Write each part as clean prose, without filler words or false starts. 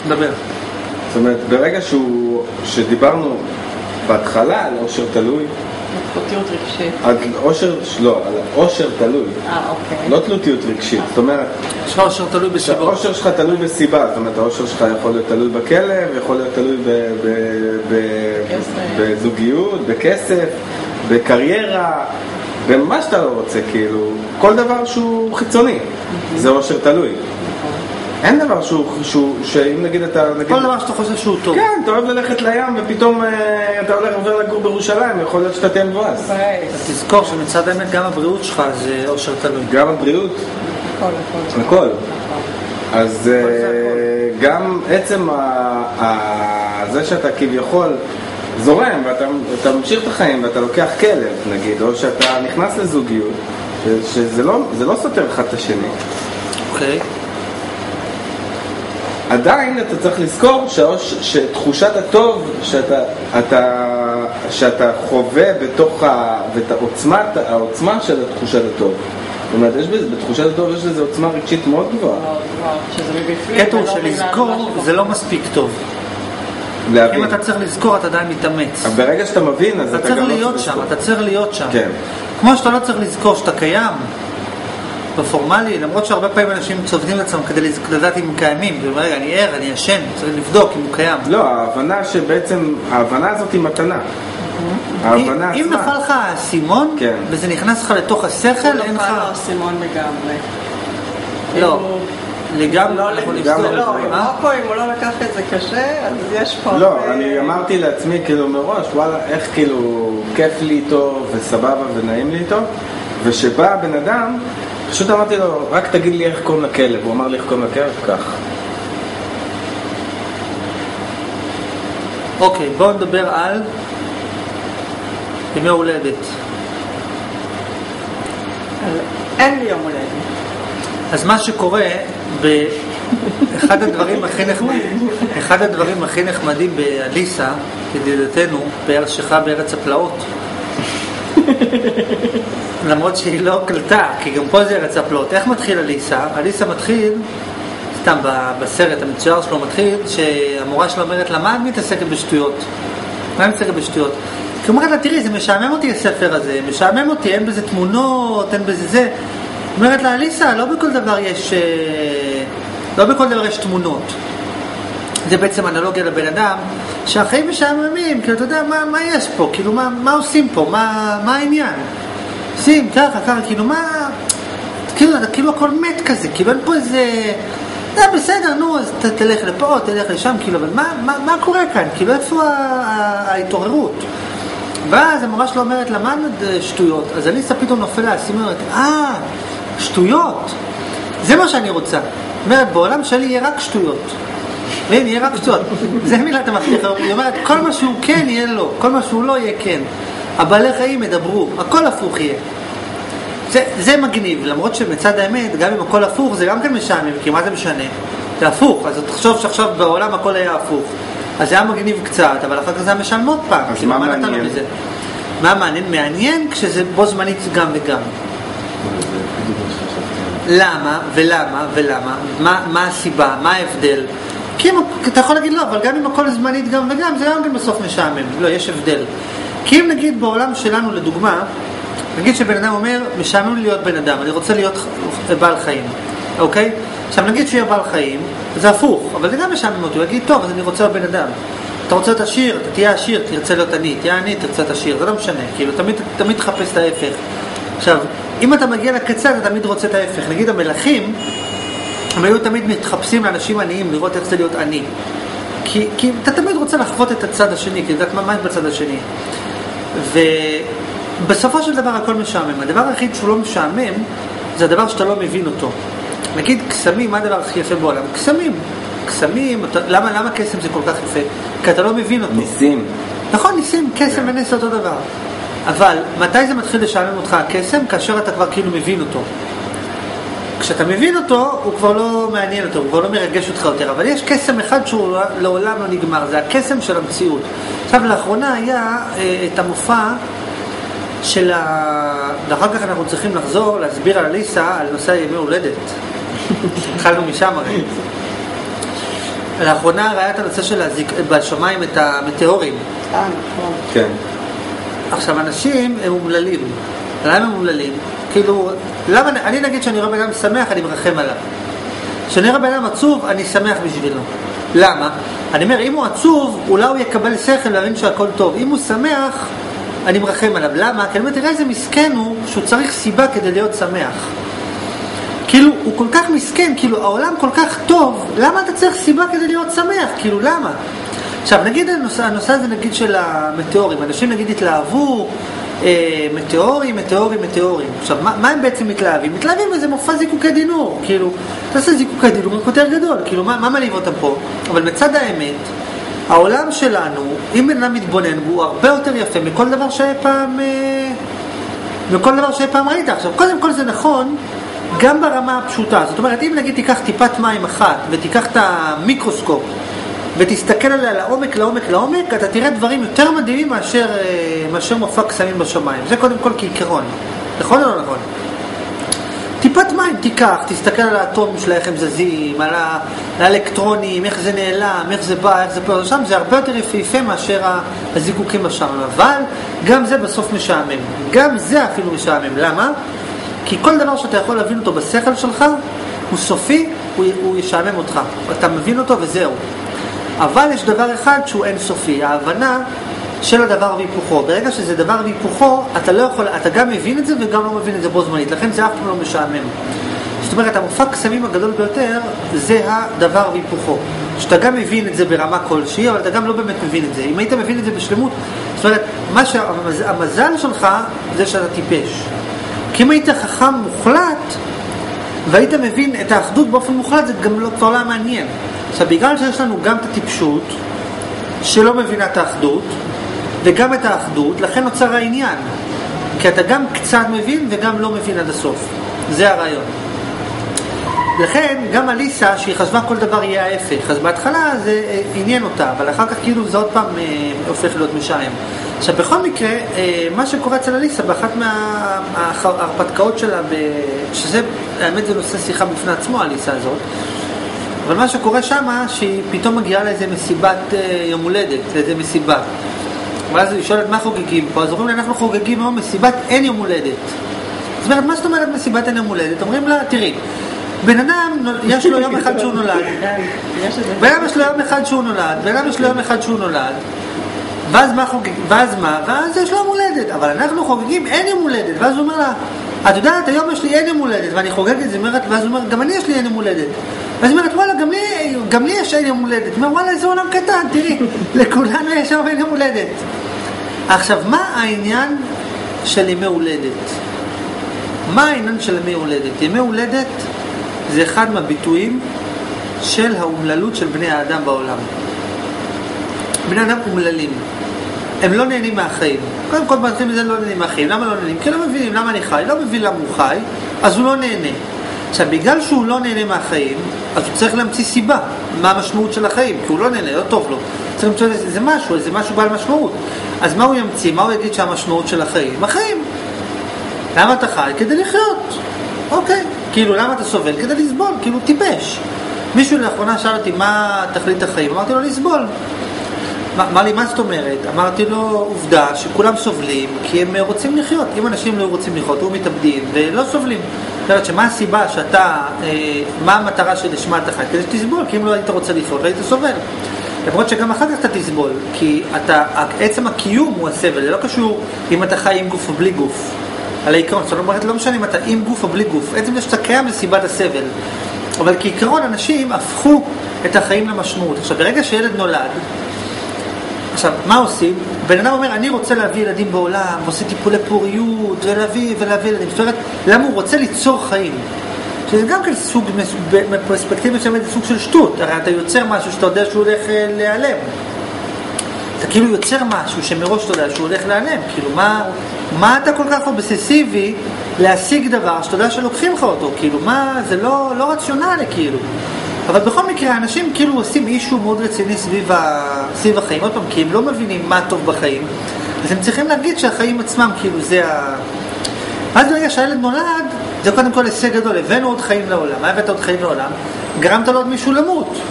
דבר. זאת אומרת, ברגע שדיברנו בהתחלה על אושר תלוי, תלותיות רגשית. לא, על אושר תלוי. אוקיי. לא תלותיות רגשית. זאת אומרת, יש לך אושר תלוי בסיבות. האושר שלך תלוי בסיבה. זאת אומרת, האושר שלך יכול להיות תלוי בכלב, יכול להיות תלוי בזוגיות, בכסף, בקריירה, במה שאתה לא רוצה, כאילו, כל דבר שהוא חיצוני. זה אושר תלוי. אין דבר שאם נגיד אתה... כל דבר שאתה חושב שהוא טוב. כן, אתה אוהב ללכת לים ופתאום אתה הולך עובר לגור בירושלים, יכול להיות שאתה תהיה מבואס. תזכור שמצד האמת גם הבריאות שלך זה אושר תלוי. גם הבריאות? הכל. אז גם עצם זה שאתה כביכול זורם ואתה ממשיך את החיים ואתה לוקח כלב נגיד, או שאתה נכנס לזוגיות, שזה לא סותר אחד את השני. אוקיי. עדיין אתה צריך לזכור שתחושת הטוב שאתה חווה בתוך העוצמה של תחושת הטוב. זאת אומרת, בתחושת הטוב יש לזה עוצמה רגשית מאוד גבוהה. קטע הוא שלזכור זה לא מספיק טוב. אם אתה צריך לזכור אתה עדיין מתאמץ. ברגע שאתה מבין אז אתה גם לא צריך לזכור. אתה צריך להיות שם. כן. כמו שאתה לא צריך לזכור שאתה קיים בפורמלי, למרות שהרבה פעמים אנשים צובדים לעצמם כדי לדעת אם הם קיימים, ואומרים, רגע, אני ער, אני ישן, צריך לבדוק אם הוא קיים. לא, ההבנה הזאת היא מתנה. אם נפל לך סימון, וזה נכנס לך לתוך השכל, אין לך... הוא נפל לו סימון לגמרי. לא, לגמרי. לא, אם הוא לא לקח את זה קשה, אז יש פה... לא, אני אמרתי לעצמי כאילו מראש, וואלה, איך כאילו כיף לי איתו, וסבבה ונעים לי איתו, ושבא בן אדם, פשוט אמרתי לו, רק תגיד לי איך קוראים לכלב. הוא אמר לי איך קוראים לכלב, כך. אוקיי, בואו נדבר על ימי הולדת. אין לי יום הולדת. אז מה שקורה באחד הדברים הכי נחמדים באליסה, ידידתנו, שחיה בארץ הפלאות, למרות שהיא לא קלטה, כי גם פה זה ארץ הפלאות. איך מתחיל אליסה? אליסה מתחיל, סתם בסרט המצויר שלו מתחיל, שהמורה שלו אומרת לה, מה את מתעסקת בשטויות? מה את מתעסקת בשטויות? כי אומרת לה, תראי, זה משעמם אותי הספר הזה, משעמם אותי, אין בזה תמונות, אין בזה זה. אומרת לה, אליסה, לא בכל דבר יש תמונות. זה בעצם אנלוגיה לבן אדם, שהחיים משעממים, כאילו, אתה יודע, מה יש פה? כאילו, מה עושים פה? מה העניין? עושים, ככה, כאילו, כאילו הכל מת כזה, כאילו, אין פה איזה... בסדר, נו, אז תלך לפה, תלך לשם, כאילו, אבל מה קורה כאן? כאילו, איפה ההתעוררות? ואז המורה שלו אומרת, למד שטויות. אז אליסה פתאום נופל לה, היא אומרת, שטויות. זה מה שאני רוצה. אומרת, בעולם שלי יהיה רק שטויות. ואין, יהיה רק שטויות. זה מילת המפתח. היא אומרת, כל מה שהוא כן יהיה לא, כל מה שהוא לא יהיה כן. הבעלי חיים ידברו, הכל הפוך יהיה. זה מגניב, למרות שמצד האמת, גם אם הכל הפוך, זה גם כן משעמם, כי מה זה משנה? זה הפוך, אז תחשוב שעכשיו בעולם הכל היה הפוך. אז זה היה מגניב קצת, אבל אחר כך זה היה משעמם עוד פעם. אז מה מעניין? מה מעניין? מעניין כשזה בו זמנית גם וגם. למה ולמה? מה הסיבה? מה ההבדל? כי אתה יכול להגיד לא, אבל גם אם הכל זמנית גם וגם, זה גם בסוף משעמם. לא, יש הבדל. כי אם נגיד בעולם שלנו, לדוגמה, נגיד שבן אדם אומר, משעמם לי להיות בן אדם, אני רוצה להיות בעל חיים, אוקיי? עכשיו נגיד שיהיה בעל חיים, זה הפוך, אבל זה גם משעמם אותי, הוא יגיד, טוב, אז אני רוצה להיות בן אדם. אתה רוצה להיות עשיר, אתה תהיה עשיר, תרצה להיות עני, תהיה עני, תרצה להיות עשיר, זה לא משנה, כאילו, תמיד תחפש את ההפך. עכשיו, אם אתה מגיע לקצה, אתה תמיד רוצה את ההפך. נגיד המלכים, הם היו תמיד מתחפשים לאנשים עניים, לראות איך זה להיות עני. כי אתה תמיד רוצה לחוות את הצד השני, כי לדעת מה יש בצד השני. ובסופו של דבר הכל משעמם. הדבר היחיד שהוא לא משעמם, זה הדבר שאתה לא מבין אותו. נגיד קסמים, מה הדבר הכי יפה בעולם? קסמים, למה קסם זה כל כך יפה? כי אתה לא מבין אותו. ניסים. נכון, ניסים, קסם ונס אותו דבר. אבל מתי זה מתחיל לשעמם אותך הקסם? כאשר אתה כבר כאילו מבין אותו. כשאתה מבין אותו, הוא כבר לא מעניין אותו, הוא כבר לא מרגש אותך יותר. אבל יש קסם אחד שהוא לעולם לא נגמר, זה הקסם של המציאות. עכשיו, לאחרונה היה את המופע של ואחר כך אנחנו צריכים לחזור, להסביר על אליסה, על נושא ימי הולדת. התחלנו משם הרי. לאחרונה ראית הנושא של בשמיים את המטאורים. נכון. כן. עכשיו, אנשים הם אומללים. למה הם אומללים? כאילו, למה, אני נגיד שאני רואה בן אדם שמח, אני מרחם עליו. כשאני רואה בן אדם עצוב, אני שמח בשבילו. למה? אני אומר, אם הוא עצוב, אולי הוא יקבל שכל להבין שהכל טוב. אם הוא שמח, אני מרחם עליו. למה? כי אני אומר, תראה איזה מסכן הוא, שהוא צריך סיבה כדי להיות שמח. כאילו, הוא כל כך מסכן, כאילו, העולם כל כך טוב, למה אתה צריך סיבה כדי להיות שמח? כאילו, למה? עכשיו, נגיד הנושא הזה, נגיד של המטאורים. אנשים נגיד התלהבו, מטאורים. עכשיו, מה הם בעצם מתלהבים? מתלהבים איזה מופע זיקוקי דינור. כאילו, אתה עושה זיקוקי דינור יותר גדול. כאילו, מה מלהיב אותם פה? אבל מצד האמת, העולם שלנו, אם בן אדם מתבונן, הוא הרבה יותר יפה מכל דבר שאי פעם ראית. עכשיו, קודם כל זה נכון, גם ברמה הפשוטה. זאת אומרת, אם נגיד תיקח טיפת מים אחת, ותיקח את המיקרוסקופ, ותסתכל עליה לעומק, אתה תראה דברים יותר מדהימים מאשר מופע קסמים בשמיים. זה קודם כל כעיקרון. נכון או לא נכון? טיפת מים תיקח, תסתכל על האטומים שלה, איך הם זזים, על האלקטרונים, איך זה נעלם, איך זה בא, איך זה פה, שם זה הרבה יותר יפה מאשר הזיקוקים בשמיים. אבל גם זה בסוף משעמם. גם זה אפילו משעמם. למה? כי כל דבר שאתה יכול להבין אותו בשכל שלך, הוא סופי, הוא ישעמם אותך. אתה מבין אותו וזהו. אבל יש דבר אחד שהוא אין סופי, ההבנה של הדבר והיפוכו. ברגע שזה דבר והיפוכו, אתה לא יכול, אתה גם מבין את זה וגם לא מבין את זה בו זמנית. לכן זה אף פעם לא משעמם. זאת אומרת, המופע קסמים הגדול ביותר זה הדבר והיפוכו. שאתה גם מבין את זה ברמה כלשהי, אבל אתה גם לא באמת מבין את זה. אם היית מבין את זה בשלמות, זאת אומרת, המזל שלך זה שאתה טיפש. כי אם היית חכם מוחלט, והיית מבין את האחדות באופן מוחלט, זה גם כבר לא מעניין. עכשיו, בגלל שיש לנו גם את הטיפשות, שלא מבינה את האחדות, וגם את האחדות, לכן נוצר העניין. כי אתה גם קצת מבין וגם לא מבין עד הסוף. זה הרעיון. לכן, גם אליסה, שהיא חשבה כל דבר יהיה ההפך. אז בהתחלה זה עניין אותה, אבל אחר כך כאילו זה עוד פעם הופך להיות משעמם. עכשיו, בכל מקרה, מה שקורה אצל אליסה, באחת מההרפתקאות שלה, שזה, האמת זה נושא שיחה בפני עצמו, אליסה הזאת, אבל מה שקורה שמה, שהיא פתאום מגיעה לאיזה מסיבת יום הולדת, לאיזה מסיבה. ואז היא שואלת מה חוגגים פה, אז אומרים לה, אנחנו חוגגים היום מסיבת אין יום הולדת. זאת אומרת, מה זאת אומרת מסיבת אין יום הולדת? אומרים לה, תראי, בן אדם יש לו יום אחד שהוא נולד, בן אדם יש לו יום אחד שהוא נולד, ואז יש לו יום הולדת, אבל אנחנו חוגגים אין יום הולדת, ואז הוא אומר לה, את יודעת, היום יש לי אין יום הולדת, ואני חוגג את זה, ואז הוא אומר, גם אני יש לי אין יום הולדת. ואז היא אומרת, וואלה, גם לי יש אין יום הולדת. היא אומרת, וואלה, איזה עולם קטן, תראי, לכולנו יש אין יום הולדת. עכשיו, מה העניין של ימי הולדת? מה העניין של ימי הולדת? ימי הולדת זה אחד מהביטויים של האומללות של בני האדם בעולם. בני אדם אומללים. הם לא נהנים מהחיים. קודם כל, מתחילים מזה לא נהנים מהחיים. למה לא נהנים? כי לא מבינים למה אני חי. לא מבין למה הוא חי, אז הוא לא נהנה. עכשיו, בגלל שהוא לא נהנה מהחיים, אז הוא צריך להמציא סיבה. מה המשמעות של החיים? כי הוא לא נהנה, לא טוב לו. צריך למצוא איזה משהו בעל משמעות. אז מה הוא ימציא? מה הוא יגיד שהמשמעות של החיים? החיים. למה אתה חי? כדי לחיות. אוקיי. כאילו, למה אתה סובל? כדי לסבול. כאילו, טיפש. מישהו לאחרונה שאל אותי מה תכלית החיים. אמרתי לו, לסבול. אמר לי, מה זאת אומרת? אמרתי לו, עובדה שכולם סובלים כי הם רוצים לחיות. אם אנשים לא רוצים לחיות, הם מתאבדים ולא סובלים. זאת אומרת, שמה הסיבה שאתה, מה המטרה שלשמה אתה חי? כדי שתסבול, כי אם לא היית רוצה לחיות, היית סובל. למרות שגם אחר כך אתה תסבול, כי עצם הקיום הוא הסבל, זה לא קשור אם אתה חי עם גוף או בלי גוף. על העיקרון, זאת אומרת, לא משנה אם אתה עם גוף או בלי גוף. עצם זה שאתה קיים לסיבת הסבל. אבל כעיקרון, אנשים הפכו את החיים למשמעות. עכשיו, ברגע שילד נולד, עכשיו, מה עושים? בן אדם אומר, אני רוצה להביא ילדים בעולם, עושה טיפולי פוריות, ולהביא ילדים. זאת אומרת, למה הוא רוצה ליצור חיים? שזה גם כן סוג, בפרספקטיבה שם, זה סוג של שטות. הרי אתה יוצר משהו שאתה יודע שהוא הולך להיעלם. אתה כאילו יוצר משהו שמראש אתה יודע שהוא הולך להיעלם. כאילו, מה אתה כל כך אובססיבי להשיג דבר שאתה יודע שלוקחים לך אותו? כאילו, מה, זה לא רציונלי, כאילו. אבל בכל מקרה, האנשים כאילו עושים אישו מאוד רציני סביב החיים, עוד פעם, כי הם לא מבינים מה טוב בחיים, אז הם צריכים להגיד שהחיים עצמם כאילו זה אז ברגע שהילד נולד, זה קודם כל הישג גדול, הבאנו עוד חיים לעולם. מה הבאת עוד חיים לעולם? גרמת לו עוד מישהו למות.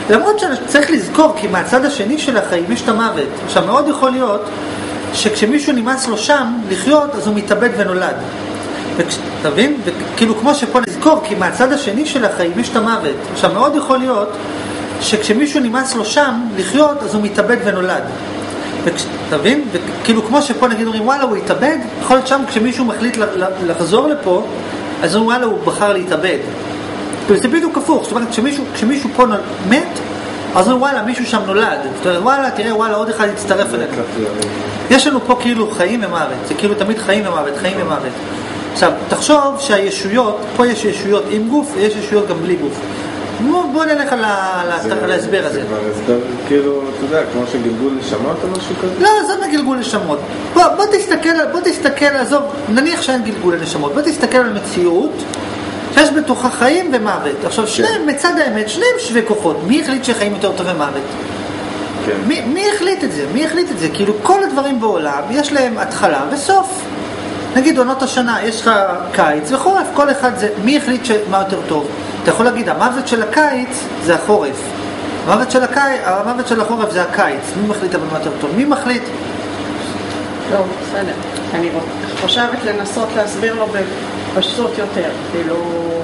למרות שצריך לזכור, כי מהצד השני של החיים יש את המוות. עכשיו, מאוד יכול להיות שכשמישהו נמאס לו שם לחיות, אז הוא מתאבד ונולד. אתה מבין? וכאילו כמו שפה לזכור, כי מהצד השני של החיים יש את המוות. עכשיו, מאוד יכול להיות שכשמישהו נמאס לו שם לחיות, אז הוא מתאבד ונולד. אתה מבין? וכאילו כמו שפה נגיד אומרים, וואלה, הוא התאבד, יכול להיות שם כשמישהו מחליט לחזור לפה, אז אומרים, וואלה, הוא בחר להתאבד. זה בדיוק הפוך. זאת אומרת, כשמישהו פה מת, אז אומרים, וואלה, מישהו שם נולד. זאת אומרת, וואלה, תראה, וואלה, עוד אחד יצטרף אלינו. יש לנו פה כאילו חיים ומוות. זה כאילו תמיד חיים ומוות, חיים ומוות. עכשיו, תחשוב שהישויות, פה יש ישויות עם גוף, ויש ישויות גם בלי גוף. בוא נלך על ההסבר הזה. זה כבר הסבר, כאילו, אתה יודע, כמו שגלגול נשמות או משהו כזה? לא, זה מגלגול נשמות. בוא תסתכל, עזוב, נניח שאין גלגול נשמות. בוא תסתכל על מציאות שיש בתוכה חיים ומוות. עכשיו, שניהם, מצד האמת, שניהם שווה כוחות. מי החליט שחיים יותר טוב ומוות? מי החליט את זה? מי החליט את זה? כאילו, כל הדברים בעולם, יש להם התחלה וסוף. נגיד, עונות השנה, יש לך קיץ וחורף, כל אחד זה, מי החליט מה יותר טוב? אתה יכול להגיד, המוות של הקיץ זה החורף. המוות של החורף זה הקיץ. מי מחליט אבל מה יותר טוב? מי מחליט? לא, בסדר. אני חושבת לנסות להסביר לו בפשטות יותר. כאילו,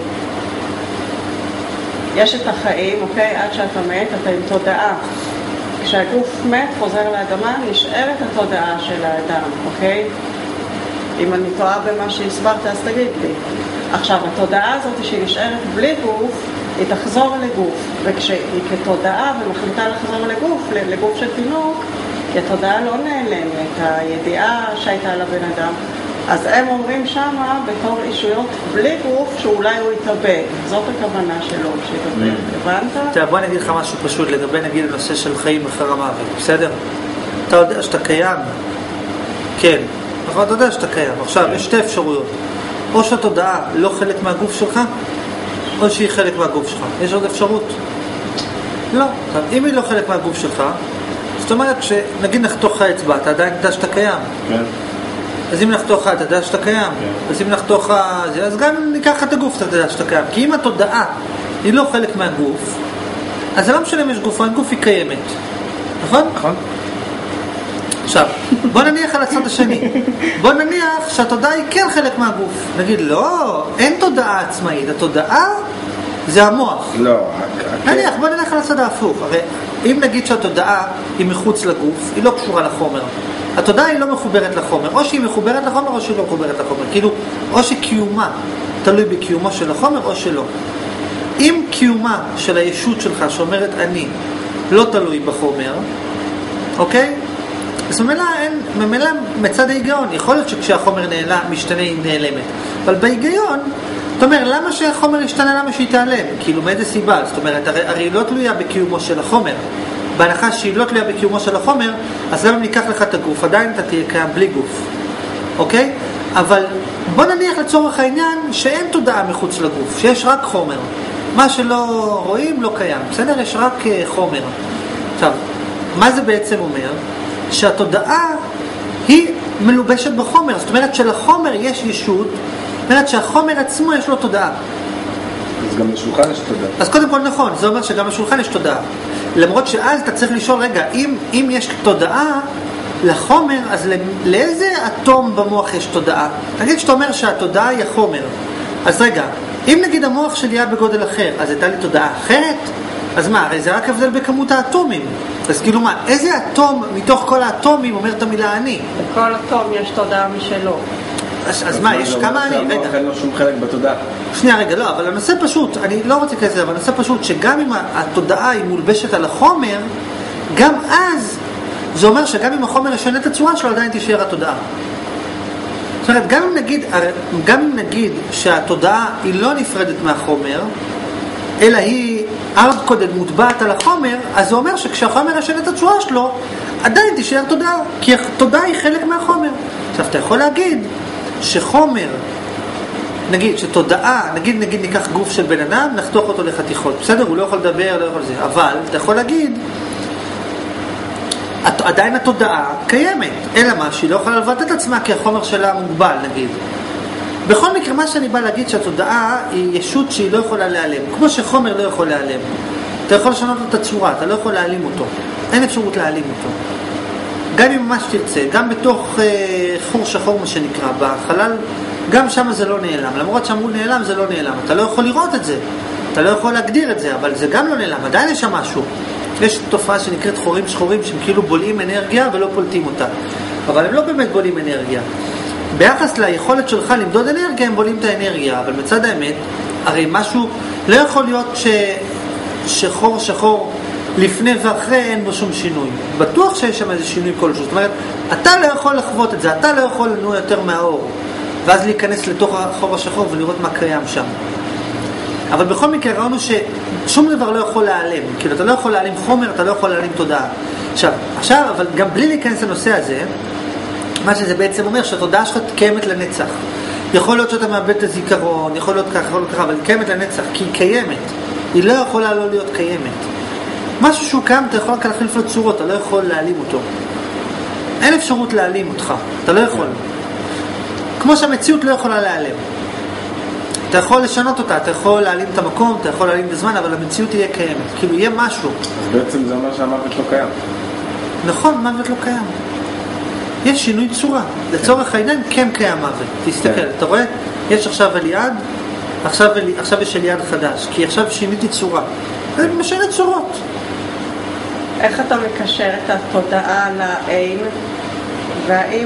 יש את החיים, אוקיי? עד שאתה מת, אתה עם תודעה. כשהגוף מת, חוזר לאדמה, נשארת התודעה של האדם, אוקיי? אם אני טועה במה שהסברת, אז תגיד לי. עכשיו, התודעה הזאת שהיא נשארת בלי גוף, היא תחזור לגוף. וכשהיא כתודעה ומחליטה לחזור לגוף של תינוק, כי התודעה לא נעלמת, הידיעה שהייתה לבן אדם. אז הם אומרים שמה, בתור אישויות בלי גוף, שאולי הוא יתאבד. זאת הכוונה שלו, שיתאבד. הבנת? בוא נגיד לך משהו פשוט לגבי נגיד הנושא של חיים אחר המוות. בסדר? אתה יודע שאתה קיים? כן. אבל אתה יודע שאתה קיים. עכשיו, יש שתי אפשרויות. או שהתודעה לא חלק מהגוף שלך, או שהיא חלק מהגוף שלך. יש עוד אפשרות? לא. אם היא לא חלק מהגוף שלך, זאת אומרת שנגיד נחתוך לך אצבע, אתה עדיין יודע שאתה קיים. כן. אז אם נחתוך לך, אתה יודע שאתה קיים. כן. אז אם נחתוך לך, אז גם ניקח את הגוף, אתה יודע שאתה קיים. כי אם התודעה היא לא חלק מהגוף, אז זה לא משנה אם יש גוף או אין גוף, היא קיימת. נכון? נכון. עכשיו, בוא נניח על הצד השני. בוא נניח שהתודעה היא כן חלק מהגוף. נגיד, לא, אין תודעה עצמאית. התודעה זה המוח. לא. נניח, בוא נלך על הצד ההפוך. הרי אם נגיד שהתודעה היא מחוץ לגוף, היא לא קשורה לחומר. התודעה היא לא מחוברת לחומר. או שהיא מחוברת לחומר או שהיא לא מחוברת לחומר. כאילו, או שקיומה תלוי בקיומו של החומר או שלא. אם קיומה של הישות שלך שאומרת אני לא תלוי בחומר, אוקיי? אז ממילא מצד ההיגיון, יכול להיות שכשהחומר נעלם, משתנה היא נעלמת. אבל בהיגיון, זאת אומרת, למה שהחומר ישתנה, למה שהיא תעלם? כאילו, מאיזה סיבה? זאת אומרת, הרי היא לא תלויה בקיומו של החומר. בהנחה שהיא לא תלויה בקיומו של החומר, אז למה ניקח לך את הגוף? עדיין אתה תהיה קיים בלי גוף. אוקיי? אבל בוא נניח לצורך העניין שאין תודעה מחוץ לגוף, שיש רק חומר. מה שלא רואים לא קיים. בסדר? יש רק חומר. עכשיו, מה זה בעצם אומר? שהתודעה היא מלובשת בחומר. זאת אומרת שלחומר יש ישות, זאת אומרת שהחומר עצמו יש לו תודעה. אז גם לשולחן יש תודעה. אז קודם כל נכון, זה אומר שגם לשולחן יש תודעה. למרות שאז אתה צריך לשאול, רגע, אם יש תודעה לחומר, אז לאיזה אטום במוח יש תודעה? נגיד שאתה אומר שהתודעה היא החומר. אז רגע, אם נגיד המוח שלי היה בגודל אחר, אז הייתה לי תודעה אחרת? אז מה, הרי זה רק הבדל בכמות האטומים. אז כאילו מה, איזה אטום מתוך כל האטומים אומר את המילה אני? בכל אטום יש תודעה משלו. אז מה, יש כמה אני? רגע. אין לו שום חלק בתודעה. שנייה, רגע, לא, אבל הנושא פשוט, אני לא רוצה כזה, אבל הנושא פשוט שגם אם התודעה היא מולבשת על החומר, גם אז זה אומר שגם אם החומר ישנה את הצורה שלו, עדיין תישאר התודעה. זאת אומרת, גם אם נגיד שהתודעה היא לא נפרדת מהחומר, אלא היא hard-coded מוטבעת על החומר, אז זה אומר שכשהחומר ישנה את הצורה שלו, עדיין תישאר תודעה, כי התודעה היא חלק מהחומר. עכשיו, אתה יכול להגיד שחומר, נגיד שתודעה, נגיד ניקח גוף של בן אדם, נחתוך אותו לחתיכות. בסדר, הוא לא יכול לדבר, לא יכול זה. אבל אתה יכול להגיד, עדיין התודעה קיימת. אלא מה, שהיא לא יכולה לבטא את עצמה כי החומר שלה מוגבל, נגיד. בכל מקרה, מה שאני בא להגיד שהתודעה היא ישות שהיא לא יכולה להיעלם. כמו שחומר לא יכול להיעלם. אתה יכול לשנות לו את הצורה, אתה לא יכול להעלים אותו. אין אפשרות להעלים אותו. גם אם ממש תרצה, גם בתוך חור שחור מה שנקרא, בחלל, גם שם זה לא נעלם. למרות שאמרו נעלם, זה לא נעלם. אתה לא יכול לראות את זה. אתה לא יכול להגדיר את זה, אבל זה גם לא נעלם. עדיין יש שם משהו. יש תופעה שנקראת חורים שחורים שהם כאילו בולעים אנרגיה ולא פולטים אותה. אבל הם לא באמת בולעים אנרגיה. ביחס ליכולת שלך למדוד אנרגיה, הם בולעים את האנרגיה. אבל מצד האמת, הרי משהו לא יכול להיות שחור שחור לפני ואחרי אין בו שום שינוי. בטוח שיש שם איזה שינוי כלשהו. זאת אומרת, אתה לא יכול לחוות את זה, אתה לא יכול לנוע יותר מהאור. ואז להיכנס לתוך החור השחור ולראות מה קיים שם. אבל בכל מקרה ראינו ששום דבר לא יכול להיעלם. כאילו אתה לא יכול להיעלם חומר, אתה לא יכול להיעלם תודעה. עכשיו, אבל גם בלי להיכנס לנושא הזה, מה שזה בעצם אומר שהתודעה שלך קיימת לנצח. יכול להיות שאתה מאבד את הזיכרון, יכול להיות ככה, אבל היא קיימת לנצח, כי היא קיימת. היא לא יכולה לא להיות קיימת. משהו שהוא קיים, אתה יכול רק להחליף לו צורות, אתה לא יכול להעלים אותו. אין אפשרות להעלים אותך, אתה לא יכול. כמו שהמציאות לא יכולה להיעלם. אתה יכול לשנות אותה, אתה יכול להעלים את המקום, אתה יכול להעלים את הזמן, אבל המציאות תהיה קיימת. כאילו יהיה משהו. אז בעצם זה אומר שהמוות לא קיים. נכון, מוות לא קיים. יש שינוי צורה. לצורך העניין כן קיים מוות. תסתכל, אתה רואה? יש עכשיו אליעד, עכשיו יש אליעד חדש, כי עכשיו שיניתי צורה. זה משנה צורות. איך אתה מקשר את התודעה לעין, והאם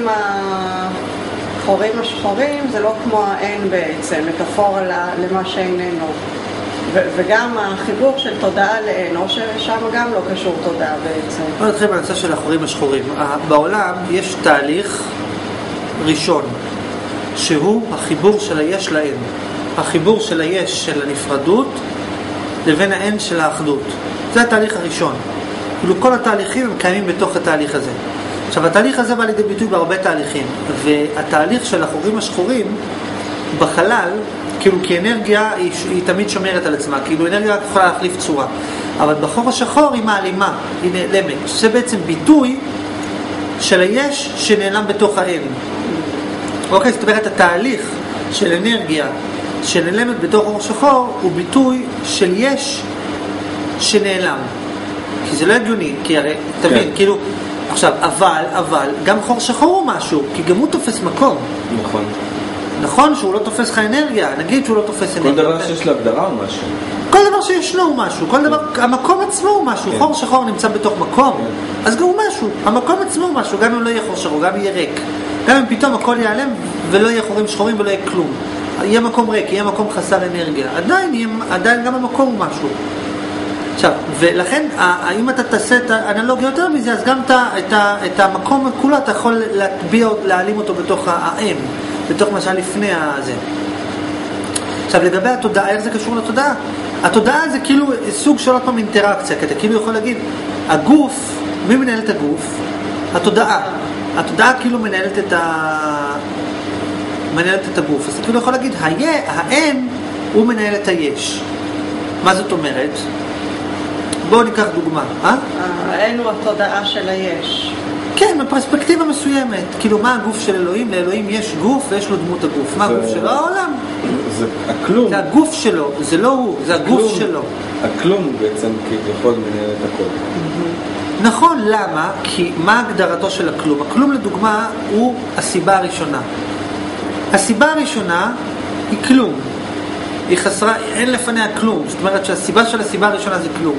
החורים השחורים זה לא כמו העין בעצם, מטאפורה למה שאיננו. וגם החיבור של תודעה לעין, או ששם גם לא קשור תודעה בעצם. בוא נתחיל בנושא של החורים השחורים. בעולם יש תהליך ראשון, שהוא החיבור של היש לעין. החיבור של היש של הנפרדות לבין העין של האחדות. זה התהליך הראשון. כאילו כל התהליכים הם קיימים בתוך התהליך הזה. עכשיו התהליך הזה בא לידי ביטוי בהרבה תהליכים, והתהליך של החורים השחורים בחלל, כאילו כאנרגיה היא תמיד שומרת על עצמה, כאילו אנרגיה יכולה להחליף צורה, אבל בחור השחור היא מעלימה, היא נעלמת. זה בעצם ביטוי של היש שנעלם בתוך העין. אוקיי, זאת אומרת התהליך של אנרגיה שנעלמת בתוך חור שחור הוא ביטוי של יש שנעלם. כי זה לא הגיוני, כי הרי, תבין, כאילו, עכשיו, אבל, גם חור שחור הוא משהו, כי גם הוא תופס מקום. נכון. נכון שהוא לא תופס לך אנרגיה, נגיד שהוא לא תופס אנרגיה. כל דבר שיש לו הגדרה הוא משהו. כל דבר שישנו הוא משהו, כל דבר, המקום עצמו הוא משהו, חור שחור נמצא בתוך מקום, אז גם הוא משהו, המקום עצמו הוא משהו, גם אם לא יהיה חור שחור, גם יהיה ריק. גם אם פתאום הכל ייעלם ולא יהיה חורים שחורים ולא יהיה כלום. יהיה מקום ריק, יהיה מקום חסר אנרגיה. עדיין גם המקום הוא משהו. עכשיו, ולכן, אם אתה תעשה את האנלוגיה יותר מזה, אז גם את המקום כולו אתה יכול להטביע, להעלים אותו בתוך העין, בתוך מה לפני הזה. עכשיו, לגבי התודעה, איך זה קשור לתודעה? התודעה זה כאילו סוג של עוד פעם אינטראקציה, כי אתה כאילו יכול להגיד, הגוף, מי מנהל את הגוף? התודעה. התודעה כאילו מנהלת את הגוף. אז אתה כאילו יכול להגיד, העין הוא מנהל את היש. מה זאת אומרת? בואו ניקח דוגמה. העין הוא התודעה של היש. כן, בפרספקטיבה מסוימת. כאילו, מה הגוף של אלוהים? לאלוהים יש גוף ויש לו דמות הגוף. מה הגוף שלו? העולם. זה הכלום. זה הגוף שלו, זה לא הוא, זה הגוף שלו. הכלום בעצם כביכול מנהל את הכל. נכון, למה? כי מה הגדרתו של הכלום? הכלום לדוגמה הוא הסיבה הראשונה. הסיבה הראשונה היא כלום. היא חסרה, אין לפניה כלום. זאת אומרת שהסיבה של הסיבה הראשונה זה כלום.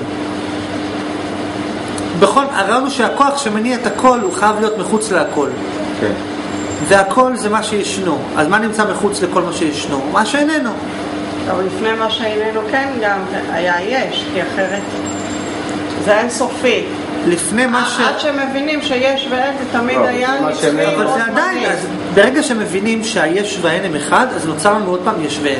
הראינו שהכוח שמניע את הכל הוא חייב להיות מחוץ להכל. כן. והכל זה מה שישנו. אז מה נמצא מחוץ לכל מה שישנו? מה שאיננו. אבל לפני מה שאיננו כן גם היה יש, כי אחרת זה אינסופי. לפני מה עד שמבינים שיש ואין זה תמיד היה נצחי. אבל זה עדיין, אז ברגע שמבינים שהיש והאין הם אחד, אז נוצר לנו עוד פעם יש ואין.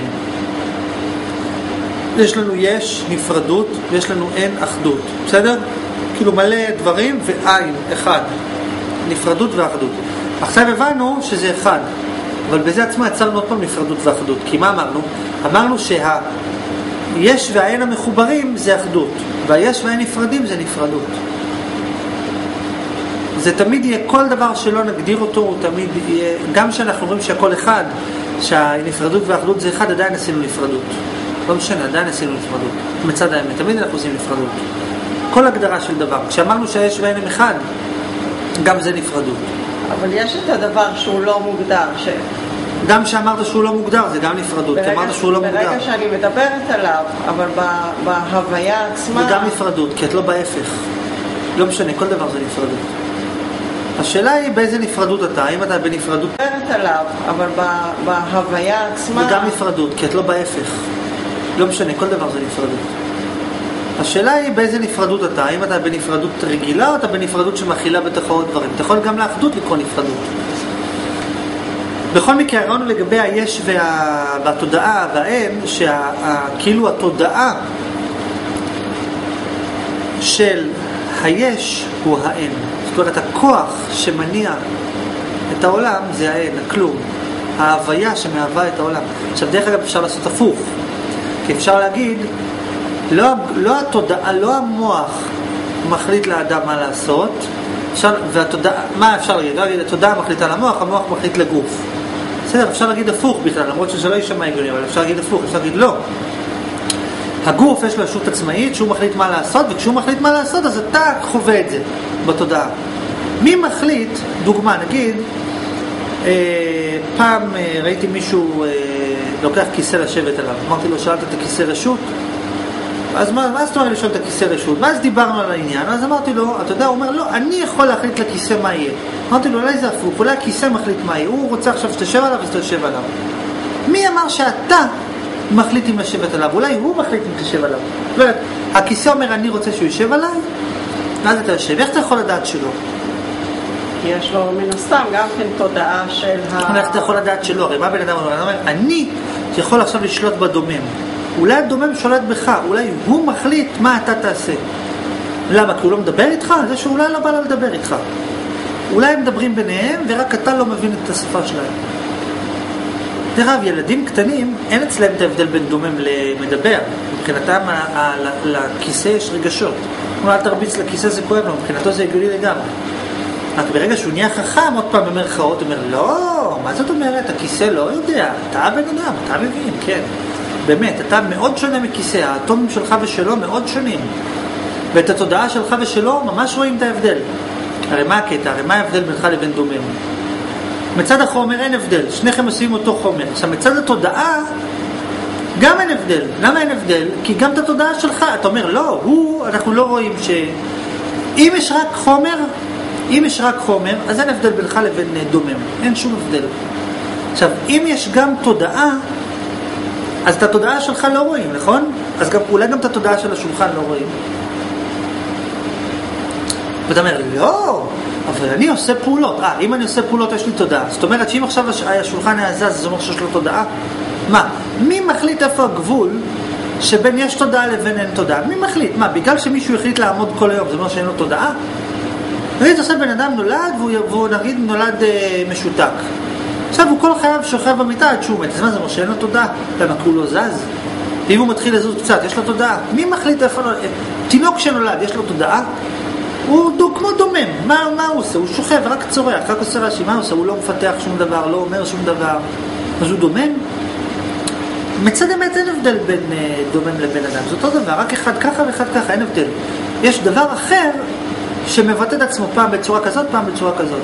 יש לנו יש נפרדות ויש לנו אין אחדות. בסדר? כאילו מלא דברים ועין, אחד. נפרדות ואחדות. עכשיו הבנו שזה אחד. אבל בזה עצמו יצרנו עוד פעם נפרדות ואחדות. כי מה אמרנו? אמרנו שהיש והאין המחוברים זה אחדות. והיש והאין נפרדים זה נפרדות. זה תמיד יהיה כל דבר שלא נגדיר אותו, הוא תמיד יהיה, גם שאנחנו אומרים שהכל אחד, שהנפרדות והאחדות זה אחד, עדיין עשינו נפרדות. לא משנה, עדיין עשינו נפרדות. מצד האמת, תמיד אנחנו עושים נפרדות. כל הגדרה של דבר. כשאמרנו שיש ואין אחד, גם זה נפרדות. אבל יש את הדבר שהוא לא מוגדר, גם שאמרת שהוא לא מוגדר, זה גם נפרדות. אמרת שהוא לא מוגדר. ברגע שאני מדברת עליו, אבל בהוויה עצמה... זה גם נפרדות, כי את לא בהפך. לא משנה, כל דבר זה נפרדות. השאלה היא באיזה נפרדות אתה, האם אתה בנפרדות... מדברת עליו, אבל בהוויה עצמה... זה גם נפרדות, כי את לא בהפך. לא משנה, כל דבר זה נפרדות. השאלה היא באיזה נפרדות אתה, האם אתה בנפרדות רגילה או אתה בנפרדות שמכילה בתוכה עוד דברים. אתה יכול גם לאחדות לקרוא נפרדות. בכל מקרה, ראינו לגבי היש והתודעה והאין, שכאילו התודעה של היש הוא האין. זאת אומרת, הכוח שמניע את העולם זה האין, הכלום. ההוויה שמהווה את העולם. עכשיו, דרך אגב, אפשר לעשות הפוך. כי אפשר להגיד, לא התודעה, לא המוח מחליט לאדם מה לעשות, והתודעה, מה אפשר להגיד? לא להגיד, התודעה מחליטה למוח, המוח מחליט לגוף. בסדר, אפשר להגיד הפוך בכלל, למרות שזה לא יישמע הגיוני, אבל אפשר להגיד הפוך, אפשר להגיד לא. הגוף יש לו ישות עצמאית שהוא מחליט מה לעשות, וכשהוא מחליט מה לעשות אז אתה חווה את זה בתודעה. מי מחליט, דוגמה, נגיד, פעם ראיתי מישהו לוקח כיסא לשבת עליו, אמרתי לו, שאלת את הכיסא רשות? אז מה זאת אומרת לשאול את הכיסא רשות? ואז דיברנו על העניין, אז אמרתי לו, אתה יודע, הוא אומר, לא, אני יכול להחליט לכיסא מה יהיה. אמרתי לו, אולי זה הפוך, אולי הכיסא מחליט מה יהיה, הוא רוצה עכשיו שתשב עליו אז תשב עליו. מי אמר שאתה מחליט אם לשבת עליו? אולי הוא מחליט אם תשב עליו. זאת אומרת, הכיסא אומר, אני רוצה שהוא ישב עליי, ואז אתה יושב. איך אתה יכול לדעת שלא? כי יש לו מן הסתם גם כן תודעה של איך אתה יכול לדעת שלא? הרי מה בן אדם אומר? אני יכול עכשיו לשלוט בדומם. אולי הדומם שולט בך, אולי הוא מחליט מה אתה תעשה. למה? כי הוא לא מדבר איתך? זה שאולי לא בא לו לדבר איתך. אולי הם מדברים ביניהם ורק אתה לא מבין את השפה שלהם. דרך ילדים קטנים, אין אצלם את ההבדל בין דומם למדבר. מבחינתם לכיסא יש רגשות. אולי אל תרביץ לכיסא, זה כואב לו, מבחינתו זה הגיוני לגמרי. רק ברגע שהוא נהיה חכם, עוד פעם במרכאות, הוא אומר, לא, מה זאת אומרת? הכיסא לא יודע, אתה בן אדם, אתה מבין, כן. באמת, אתה מאוד שונה מכיסא, האטומים שלך ושלו מאוד שונים. ואת התודעה שלך ושלו ממש רואים את ההבדל. הרי מה הקטע? הרי מה ההבדל בינך לבין דומם? מצד החומר אין הבדל, שניכם עושים אותו חומר. עכשיו מצד התודעה גם אין הבדל. למה אין הבדל? כי גם את התודעה שלך, אתה אומר, לא, אנחנו לא רואים אם יש רק חומר, אז אין הבדל בינך לבין דומם. אין שום הבדל. עכשיו, אם יש גם תודעה, אז את התודעה שלך לא רואים, נכון? אז אולי גם את התודעה של השולחן לא רואים. ואתה אומר, לא, אבל אני עושה פעולות. אם אני עושה פעולות יש לי תודעה. זאת אומרת שאם עכשיו השולחן היה זז, זה אומר שיש לו תודעה? מה? מי מחליט איפה הגבול שבין יש תודעה לבין אין תודעה? מי מחליט? מה? בגלל שמישהו החליט לעמוד כל היום, זה אומר שאין לו תודעה? נגיד עושה בן אדם נולד, והוא נגיד נולד משותק. עכשיו הוא כל חייו שוכב במיטה עד שהוא מת. אז מה זה אומר שאין לו תודעה? למה? כי הוא לא זז? אם הוא מתחיל לזוז קצת, יש לו תודעה? מי מחליט איפה נולד? תינוק שנולד, יש לו תודעה? הוא כמו דומם. מה הוא עושה? הוא שוכב, רק צורח, רק עושה רעשי. מה הוא עושה? הוא לא מפתח שום דבר, לא אומר שום דבר. אז הוא דומם? מצד אמת אין הבדל בין דומם לבין אדם. זה אותו דבר, רק אחד ככה ואחד ככה, אין הבדל. יש דבר אחר שמבטא את עצמו פעם בצורה כזאת, פעם בצורה כזאת.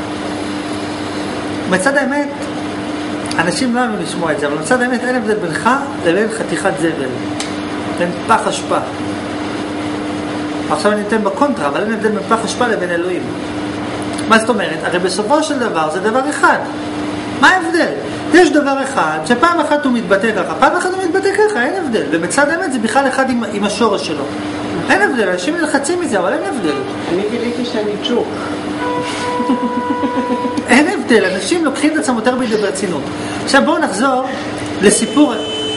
מצד האמת, אנשים לא אוהבים לשמוע את זה, אבל מצד האמת אין הבדל בינך לבין חתיכת זבל. בין פח אשפה. עכשיו אני אתן בקונטרה, אבל אין הבדל בין פח אשפה לבין אלוהים. מה זאת אומרת? הרי בסופו של דבר זה דבר אחד. מה ההבדל? יש דבר אחד, שפעם אחת הוא מתבטא ככה, פעם אחת הוא מתבטא ככה, אין הבדל. ומצד האמת זה בכלל אחד עם השורש שלו. אין הבדל, אנשים נלחצים מזה, אבל אין הבדל. אני גיליתי שאני ג'וק. אין הבדל, אנשים לוקחים את עצמם יותר בידי ברצינות. עכשיו בואו נחזור לסיפור.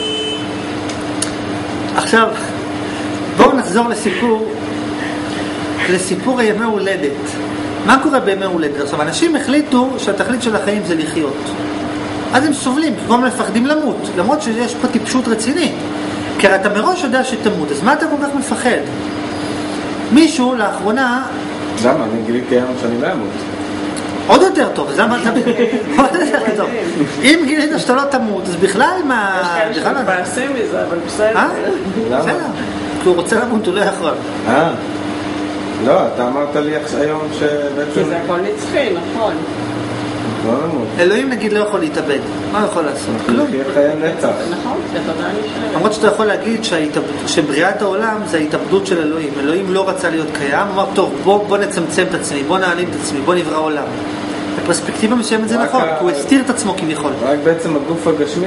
עכשיו, בואו נחזור לסיפור ימי הולדת. מה קורה בימי הולדת? עכשיו, אנשים החליטו שהתכלית של החיים זה לחיות. אז הם סובלים, כי הם מפחדים למות, למרות שיש פה טיפשות רצינית. כי אתה מראש יודע שתמות, אז מה אתה כל כך מפחד? מישהו לאחרונה... למה? אני גיליתי היום שאני לא אמות. עוד יותר טוב, אז למה אתה... עוד יותר טוב. אם גילית שאתה לא תמות, אז בכלל מה... יש כאלה שמתבאסים מזה, אבל בסדר. למה? בסדר. כי הוא רוצה למות, הוא לא יכול. לא, אתה אמרת לי היום שבעצם... כי זה הכל נצחי, נכון. אלוהים נגיד לא יכול להתאבד, מה הוא יכול לעשות? כלום. יהיה חיי נצח. נכון, התודעה נשארת. למרות שאתה יכול להגיד שבריאת העולם זה ההתאבדות של אלוהים. אלוהים לא רצה להיות קיים, הוא אמר טוב, בוא נצמצם את עצמי, בוא נעלים את עצמי, בוא נברא עולם. בפרספקטיבה מסוימת זה נכון, כי הוא הסתיר את עצמו כביכול. רק בעצם הגוף הגשמי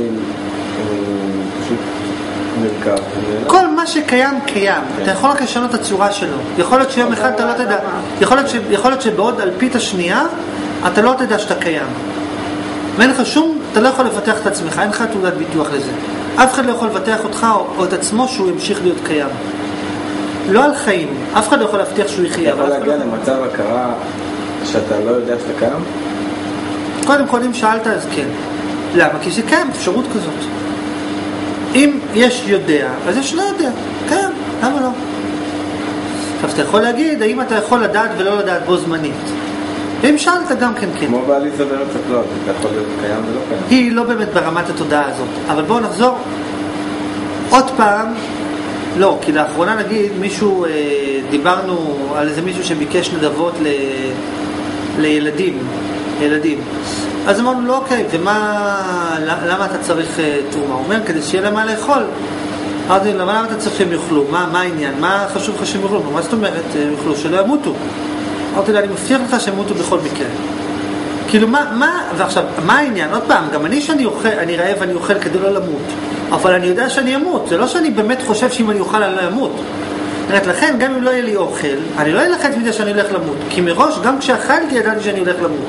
פשוט נרכב. כל מה שקיים קיים, אתה יכול רק לשנות את הצורה שלו. יכול להיות שיום אחד אתה לא תדע, יכול להיות שבעוד אלפית השנייה אתה לא תדע שאתה קיים. ואין לך שום, אתה לא יכול לפתח את עצמך, אין לך תעודת ביטוח לזה. אף אחד לא יכול לבטח אותך או את עצמו שהוא ימשיך להיות קיים. לא על חיים, אף אחד לא יכול להבטיח שהוא יחיה. אתה יכול להגיע למצב הכרה שאתה לא יודע שאתה קיים? קודם כל, אם שאלת אז כן. למה? כי זה קיים, אפשרות כזאת. אם יש יודע, אז יש לא יודע. קיים, למה לא? עכשיו, אתה יכול להגיד, האם אתה יכול לדעת ולא לדעת בו זמנית? ואם שאלת גם כן כן. כמו בעליזה בארץ הקלעות, אתה יכול להיות קיים ולא קיים. היא לא באמת ברמת התודעה הזאת. אבל בואו נחזור עוד פעם. לא, כי לאחרונה נגיד מישהו, דיברנו על איזה מישהו שביקש נדבות לילדים. אז אמרנו לו, אוקיי, למה אתה צריך תרומה? הוא אומר, כדי שיהיה להם מה לאכול. אמרתי, למה אתה צריך שהם יאכלו? מה העניין? מה חשוב לך שהם יאכלו? מה זאת אומרת? הם יאכלו, שלא ימותו. אמרתי לה, אני מבטיח לך שהם ימותו בכל מקרה. כאילו, ועכשיו, מה העניין? עוד פעם, גם אני רעב ואני אוכל כדי לא למות. אבל אני יודע שאני אמות. זה לא שאני באמת חושב שאם אני אוכל אני לא אמות. לכן, גם אם לא יהיה לי אוכל, אני לא אלחץ מזה שאני הולך למות. כי מראש, גם כשאכלתי, ידעתי שאני הולך למות.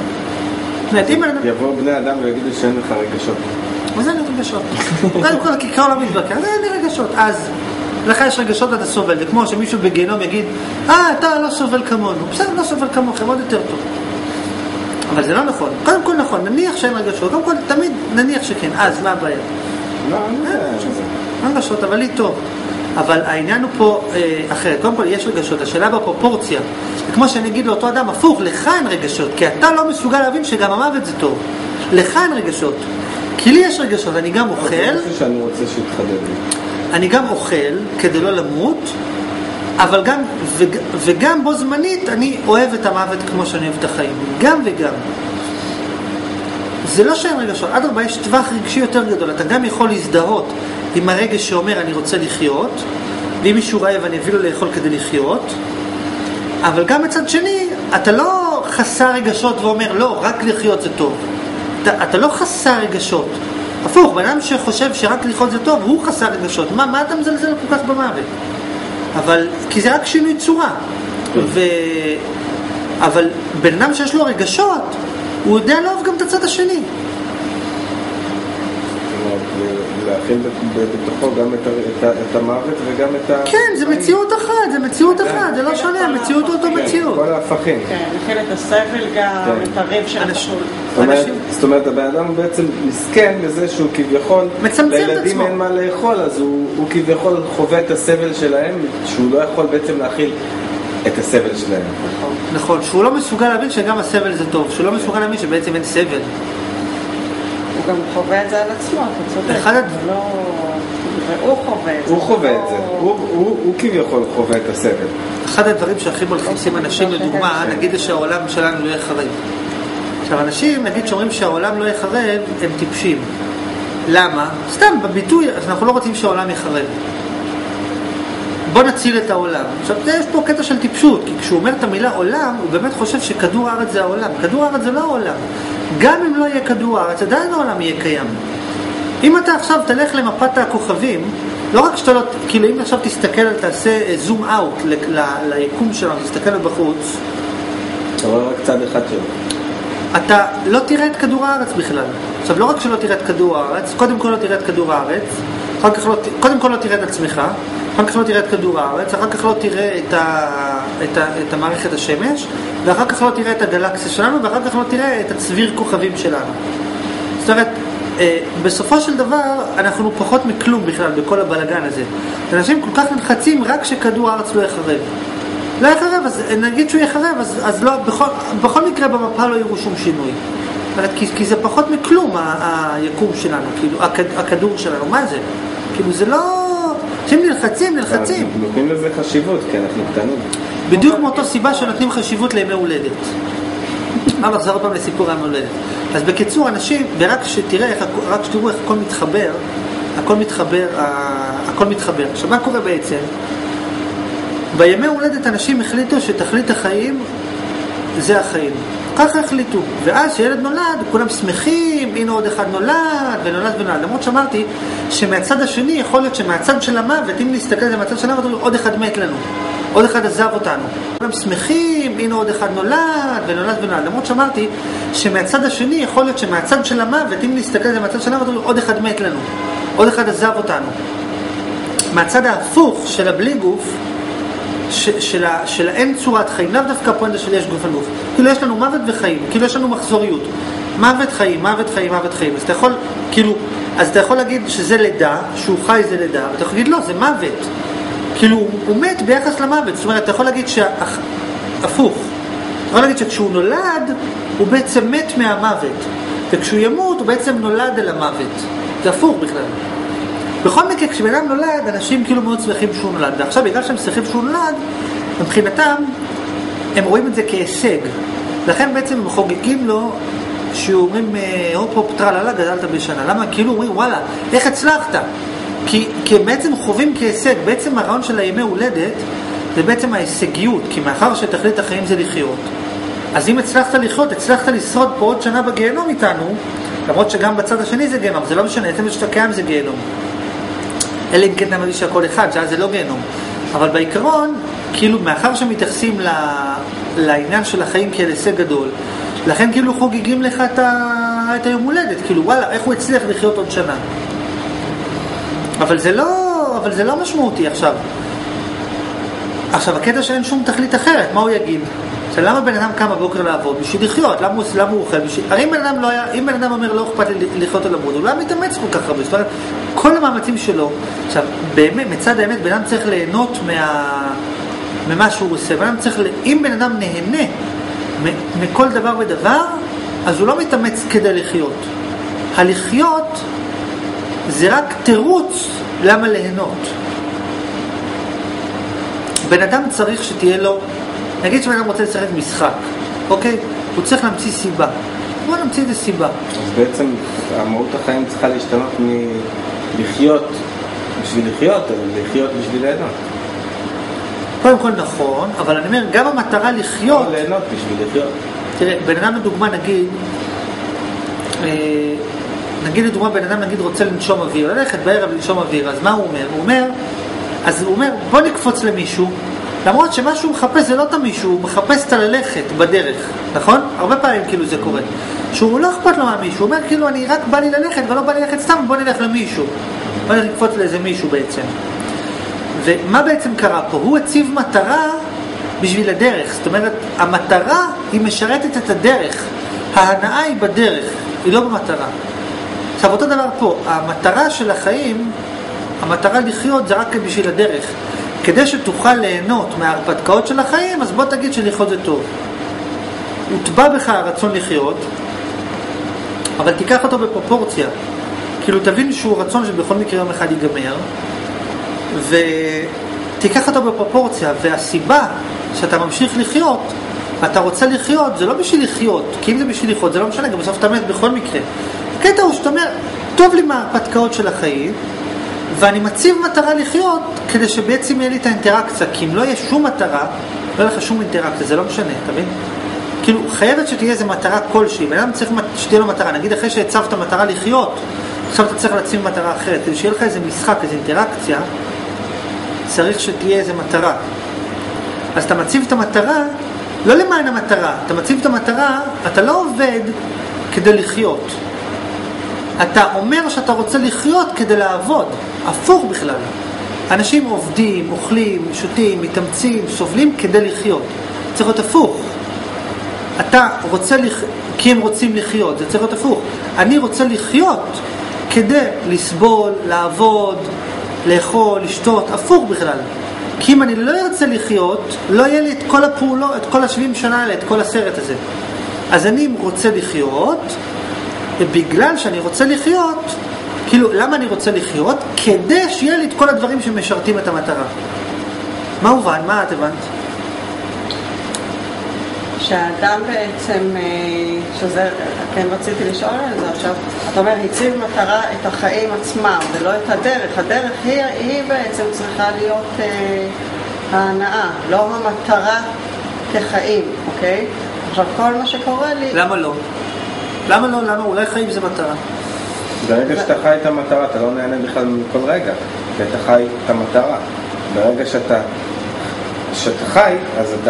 יבואו בני אדם ויגידו שאין לך רגשות. מה זה אין לי רגשות? קודם כל, כיכר לא מתבקר, זה אין לי רגשות. אז, לך יש רגשות ואתה סובל. זה כמו שמישהו בגיהנום יגיד, אתה לא סובל כמונו. בסדר, לא סובל כמוכם, עוד יותר טוב. אבל זה לא נכון. קודם כל נכון, נניח שאין רגשות. קודם כל, תמיד נניח שכן. אז, מה הבעיה? לא, אין רגשות, אבל לי טוב. אבל העניין הוא פה אחרת. קודם כל, יש רגשות. השאלה בפרופורציה. וכמו שאני אגיד לאותו אדם, הפוך, לך אין רגשות. כי אתה לא מסוגל להבין שגם המוות זה טוב. לך אין רגשות. כי לי יש רגשות. אני גם אוכל. זה משהו שאני רוצה שיתחדד לי. אני גם אוכל כדי לא למות, אבל גם, וגם בו זמנית אני אוהב את המוות כמו שאני אוהב את החיים. גם וגם. זה לא שאין רגשות. אדרבה, יש טווח רגשי יותר גדול. אתה גם יכול להזדהות עם הרגש שאומר אני רוצה לחיות, ואם מישהו רעב אני אביא לו לאכול כדי לחיות, אבל גם מצד שני, אתה לא חסר רגשות ואומר לא, רק לחיות זה טוב. אתה לא חסר רגשות. הפוך, בן שחושב שרק לחיות זה טוב, הוא חסר רגשות. מה אתה מזלזל כל כך במוות? אבל, כי זה רק שינוי צורה. אבל בן אדם שיש לו רגשות, הוא יודע לאהוב גם את הצד השני. להכין בתוכו גם את המוות וגם את ה... כן, זה מציאות אחת, זה לא שונה, המציאות הוא אותו מציאות. כל ההפכים. כן, להכין את הסבל גם, את הריב של החול. זאת אומרת, הבן אדם בעצם מסכן בזה שהוא כביכול, לילדים אין מה לאכול, אז הוא כביכול חווה את הסבל שלהם, שהוא לא יכול בעצם להכיל את הסבל שלהם. נכון, שהוא לא מסוגל להבין שגם הסבל זה טוב, שהוא לא מסוגל להבין שבעצם אין סבל. הוא גם חווה את זה על עצמו, אתה צודק. הוא חווה את זה. הוא חווה את זה. הוא כביכול חווה את הסבל. אחד הדברים שהכי מלחיצים אנשים לדוגמה, נגיד שהעולם שלנו לא יחרב. עכשיו, אנשים, נגיד שאומרים שהעולם לא יחרב, הם טיפשים. למה? סתם, בביטוי, אנחנו לא רוצים שהעולם יחרב. בוא נציל את העולם. עכשיו, יש פה קטע של טיפשות, כי כשהוא אומר את המילה עולם, הוא באמת חושב שכדור הארץ זה העולם. כדור הארץ זה לא העולם. גם אם לא יהיה כדור הארץ, עדיין העולם יהיה קיים. אם אתה עכשיו תלך למפת הכוכבים, לא רק שאתה לא, כאילו אם עכשיו תסתכל, תעשה זום אאוט ליקום שלנו, תסתכל על בחוץ, אתה רואה רק צד אחד שלו. אתה לא תראה את כדור הארץ בכלל. עכשיו, לא רק שלא תראה את כדור הארץ, קודם כל לא תראה את כדור הארץ, קודם כל לא תראה את עצמך, אחר כך לא תראה את כדור הארץ, אחר כך לא תראה את המערכת השמש, ואחר כך לא תראה את הגלקסיה שלנו, ואחר כך לא תראה את הצביר כוכבים שלנו. זאת אומרת, בסופו של דבר, אנחנו פחות מכלום בכלל בכל הבלגן הזה. אנשים כל כך נלחצים רק שכדור הארץ לא יחרב. לא יחרב, אז נגיד שהוא יחרב, אז לא, בכל מקרה במפה לא יראו שום שינוי. כי זה פחות מכלום היקום שלנו, כאילו, הכדור שלנו, מה זה? כאילו זה לא... שהם נלחצים. נותנים לזה חשיבות, כי אנחנו קטנים. בדיוק מאותו סיבה שנותנים חשיבות לימי הולדת. אבל נחזור עוד פעם לסיפור הימי הולדת. אז בקיצור, אנשים, רק שתראו איך הכל מתחבר. עכשיו, מה קורה בעצם? בימי הולדת אנשים החליטו שתכלית החיים זה החיים. ככה החליטו. ואז שילד נולד, כולם שמחים, הנה עוד אחד נולד, ונולד. למרות שאמרתי שמהצד השני, יכול להיות שמהצד של המוות, אם נסתכל על זה מהצד של המוות, עוד אחד מת לנו. עוד אחד עזב אותנו. כולם שמחים, הנה עוד אחד נולד, ונולד. למרות שאמרתי שמהצד השני, יכול להיות שמהצד של המוות, אם נסתכל על זה מהצד של המוות, עוד אחד מת לנו. עוד אחד עזב אותנו. מהצד ההפוך של הבלי גוף, של אין צורת חיים, לאו דווקא הפואנטה של יש גוף על גוף. כאילו יש לנו מוות וחיים, כאילו יש לנו מחזוריות. מוות חיים. אז אתה יכול להגיד שזה לידה, שהוא חי זה לידה, ואתה יכול להגיד לא, זה מוות. כאילו הוא מת ביחס למוות. זאת אומרת, אתה יכול להגיד הפוך. אתה יכול להגיד שכשהוא נולד, הוא בעצם מת מהמוות. וכשהוא ימות, הוא בעצם נולד אל המוות. זה הפוך בכלל. בכל מקרה, כשבן אדם נולד, אנשים כאילו מאוד שמחים שהוא נולד. ועכשיו, בגלל שהם שמחים שהוא נולד, מבחינתם, הם רואים את זה כהישג. לכן בעצם הם חוגגים לו, שאומרים, הופ, טרללה, גדלת בשנה. למה? כאילו אומרים, וואלה, איך הצלחת? כי הם בעצם חווים כהישג. בעצם הרעיון של הימי הולדת, זה בעצם ההישגיות. כי מאחר שתכלית החיים זה לחיות. אז אם הצלחת לחיות, הצלחת לשרוד פה עוד שנה בגיהנום איתנו, למרות שגם בצד השני זה גיהנום, זה לא משנה, עצם שאתה קיים זה גיהנום. אלא אם כן נאמר שהכל אחד, שאז זה לא גיהנום. אבל בעיקרון, כאילו, מאחר שמתייחסים לעניין של החיים כאל הישג גדול, לכן כאילו חוגגים לך את היום הולדת, כאילו, וואלה, איך הוא הצליח לחיות עוד שנה. אבל זה לא משמעותי עכשיו. עכשיו, הקטע שאין שום תכלית אחרת, מה הוא יגיד? למה בן אדם קם בבוקר לעבוד? בשביל לחיות, למה הוא אוכל? הרי אם בן אדם אומר לא אכפת לי לחיות על עבוד, הוא לא מתאמץ כל כך הרבה. זאת אומרת, כל המאמצים שלו, עכשיו, באמת, מצד האמת, בן אדם צריך ליהנות ממה שהוא עושה. אם בן אדם נהנה מכל דבר ודבר, אז הוא לא מתאמץ כדי לחיות. הלחיות זה רק תירוץ למה ליהנות. בן אדם צריך שתהיה לו, נגיד שבן אדם רוצה לשחק משחק, אוקיי? הוא צריך להמציא סיבה. בוא נמציא את הסיבה. אז בעצם המהות החיים צריכה להשתנות מלחיות בשביל לחיות, אבל לחיות בשביל ליהנות. קודם כל נכון, אבל אני אומר, גם המטרה לחיות... לא ליהנות בשביל לחיות. תראה, בן אדם לדוגמה נגיד לדוגמה, בן אדם נגיד רוצה לנשום אוויר, ללכת בערב לנשום אוויר, אז מה הוא אומר? הוא אומר, בוא נקפוץ למישהו, למרות שמה שהוא מחפש זה לא את המישהו, הוא מחפש את הללכת בדרך, נכון? הרבה פעמים כאילו זה קורה. שהוא לא אכפת לו מהמישהו, הוא אומר כאילו אני רק בא לי ללכת ולא בא לי ללכת סתם, בוא נלך למישהו. בוא נקפוץ לאיזה מישהו בעצם. ומה בעצם קרה פה? הוא הציב מטרה בשביל הדרך. זאת אומרת, המטרה היא משרתת את הדרך. ההנאה היא בדרך, היא לא במטרה. עכשיו אותו דבר פה, המטרה של החיים, המטרה לחיות זה רק בשביל הדרך. כדי שתוכל ליהנות מההרפתקאות של החיים, אז בוא תגיד שלחיות זה טוב. הוטבע בך הרצון לחיות, אבל תיקח אותו בפרופורציה. כאילו תבין שהוא רצון שבכל מקרה יום אחד ייגמר, ותיקח אותו בפרופורציה, והסיבה שאתה ממשיך לחיות, אתה רוצה לחיות, זה לא בשביל לחיות, כי אם זה בשביל לחיות, זה לא משנה, גם בסוף אתה מת בכל מקרה. הקטע הוא שאתה אומר, טוב לי מההרפתקאות של החיים, ואני מציב מטרה לחיות כדי שבעצם יהיה לי את האינטראקציה, כי אם לא יהיה שום מטרה, לא יהיה לך שום אינטראקציה, זה לא משנה, אתה מבין? כאילו, חייבת שתהיה איזו מטרה כלשהי, ואדם צריך שתהיה לו מטרה, נגיד אחרי שהצבת מטרה לחיות, עכשיו אתה צריך להציב מטרה אחרת, כדי שיהיה לך איזה משחק, איזו אינטראקציה, צריך שתהיה איזו מטרה. אז אתה מציב את המטרה, לא למען המטרה, אתה מציב את המטרה, אתה לא עובד כדי לחיות. אתה אומר שאתה רוצה לחיות כדי לעבוד, הפוך בכלל. אנשים עובדים, אוכלים, שותים, מתאמצים, סובלים כדי לחיות. צריך להיות הפוך. אתה רוצה כי הם רוצים לחיות, זה צריך להיות הפוך. אני רוצה לחיות כדי לסבול, לעבוד, לאכול, לשתות, הפוך בכלל. כי אם אני לא ארצה לחיות, לא יהיה לי את כל הפעולות, את כל 70 שנה האלה, את כל הסרט הזה. אז אני רוצה לחיות, ובגלל שאני רוצה לחיות, כאילו, למה אני רוצה לחיות? כדי שיהיה לי את כל הדברים שמשרתים את המטרה. מה הובן? מה את הבנת? שהאדם בעצם, שזה, כן רציתי לשאול על זה עכשיו, אתה אומר, הציב מטרה את החיים עצמם, ולא את הדרך. הדרך היא בעצם צריכה להיות ההנאה, לא המטרה כחיים, אוקיי? עכשיו, כל מה שקורה לי... למה לא? למה לא? למה? אולי חיים זה מטרה. ברגע שאתה חי את המטרה, אתה לא נהנה בכלל מכל רגע, כי אתה חי את המטרה. ברגע שאתה חי, אז אתה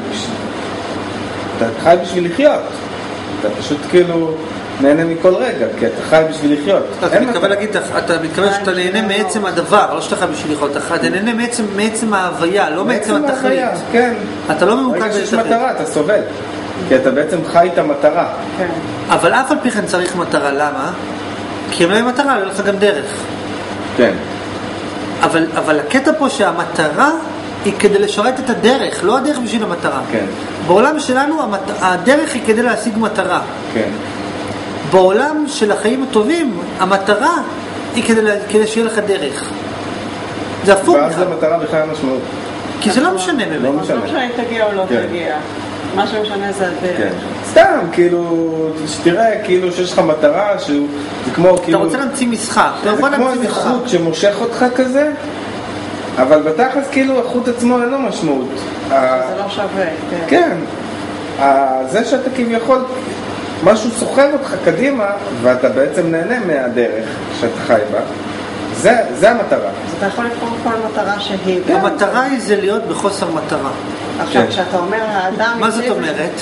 חי בשביל לחיות. אתה פשוט כאילו נהנה מכל רגע, כי אתה חי בשביל לחיות. אתה מתכוון שאתה נהנה מעצם הדבר, לא שאתה חי בשביל לחיות, אתה נהנה מעצם ההוויה, לא מעצם התכלית. כן. אתה לא ממוקד ברגע שיש מטרה, אתה סובל. כי אתה בעצם חי את המטרה. כן. אבל אף על פי כן צריך מטרה, למה? כי אם לא יהיה מטרה, לא יהיה לך גם דרך. כן. אבל הקטע פה שהמטרה היא כדי לשרת את הדרך, לא הדרך בשביל המטרה. כן. בעולם שלנו הדרך היא כדי להשיג מטרה. כן. בעולם של החיים הטובים, המטרה היא כדי שיהיה לך דרך. זה הפוך. ואז המטרה בכלל משמעות. כי זה לא משנה באמת. לא משנה. לא משנה אם תגיע או לא תגיע. מה שמשנה זה הדרך. כן. סתם, כאילו, שתראה כאילו שיש לך מטרה, זה כמו כאילו... אתה רוצה להמציא משחק. זה כמו איזה חוט שמושך אותך כזה, אבל בתכלס כאילו החוט עצמו אין לו משמעות. זה לא שווה, כן. כן. זה שאתה כביכול, משהו סוחב אותך קדימה, ואתה בעצם נהנה מהדרך שאתה חי בה, זה המטרה. אז אתה יכול לבחור כל מטרה שהיא. המטרה היא זה להיות בחוסר מטרה. עכשיו, כשאתה אומר האדם... מה זאת אומרת?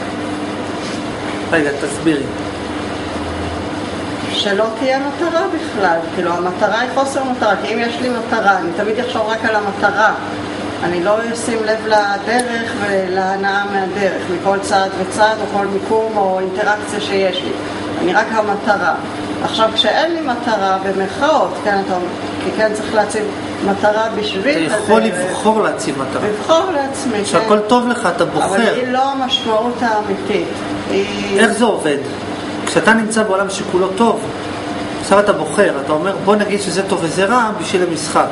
רגע, תסבירי. שלא תהיה מטרה בכלל, כאילו המטרה היא חוסר מטרה, כי אם יש לי מטרה, אני תמיד אחשוב רק על המטרה, אני לא אשים לב לדרך ולהנאה מהדרך, מכל צעד וצעד או כל מיקום או אינטראקציה שיש לי, אני רק המטרה. עכשיו כשאין לי מטרה במרכאות, כן, כי כן צריך להציב מטרה בשביל... אתה יכול לבחור להציב מטרה. לבחור לעצמי, כן. שהכל טוב לך, אתה בוחר. אבל היא לא המשמעות האמיתית. איך זה עובד? כשאתה נמצא בעולם שכולו טוב, עכשיו אתה בוחר, אתה אומר בוא נגיד שזה טוב וזה רע בשביל המשחק.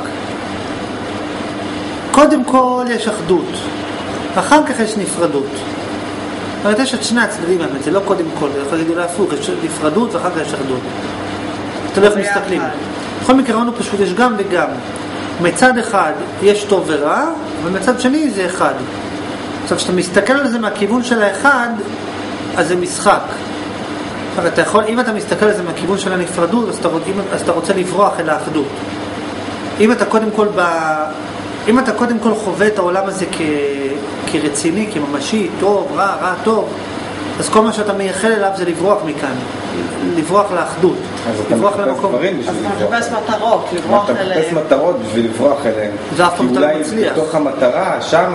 קודם כל יש אחדות, אחר כך יש נפרדות. זאת אומרת, יש את שני הצדדים האמת, זה לא קודם כל, זה יכול להגיד להפוך, יש נפרדות ואחר כך יש אחדות. אתה לא איך מסתכלים. בכל מקרה ראינו פשוט יש גם וגם. מצד אחד יש טוב ורע, ומצד שני זה אחד. עכשיו כשאתה מסתכל על זה מהכיוון של האחד, אז זה משחק. אתה יכול, אם אתה מסתכל על זה מהכיוון של הנפרדות, אז אתה רוצה לברוח אל האחדות. אם אתה קודם כל חווה את העולם הזה כרציני, כממשי, טוב, רע, טוב, אז כל מה שאתה מייחל אליו זה לברוח מכאן, לברוח לאחדות, לברוח למקום. אז אתה מחפש מטרות, לברוח אליהם. אתה מחפש מטרות בשביל לברוח אליהם. זה אף פעם אתה לא מצליח. כי אולי בתוך המטרה, שם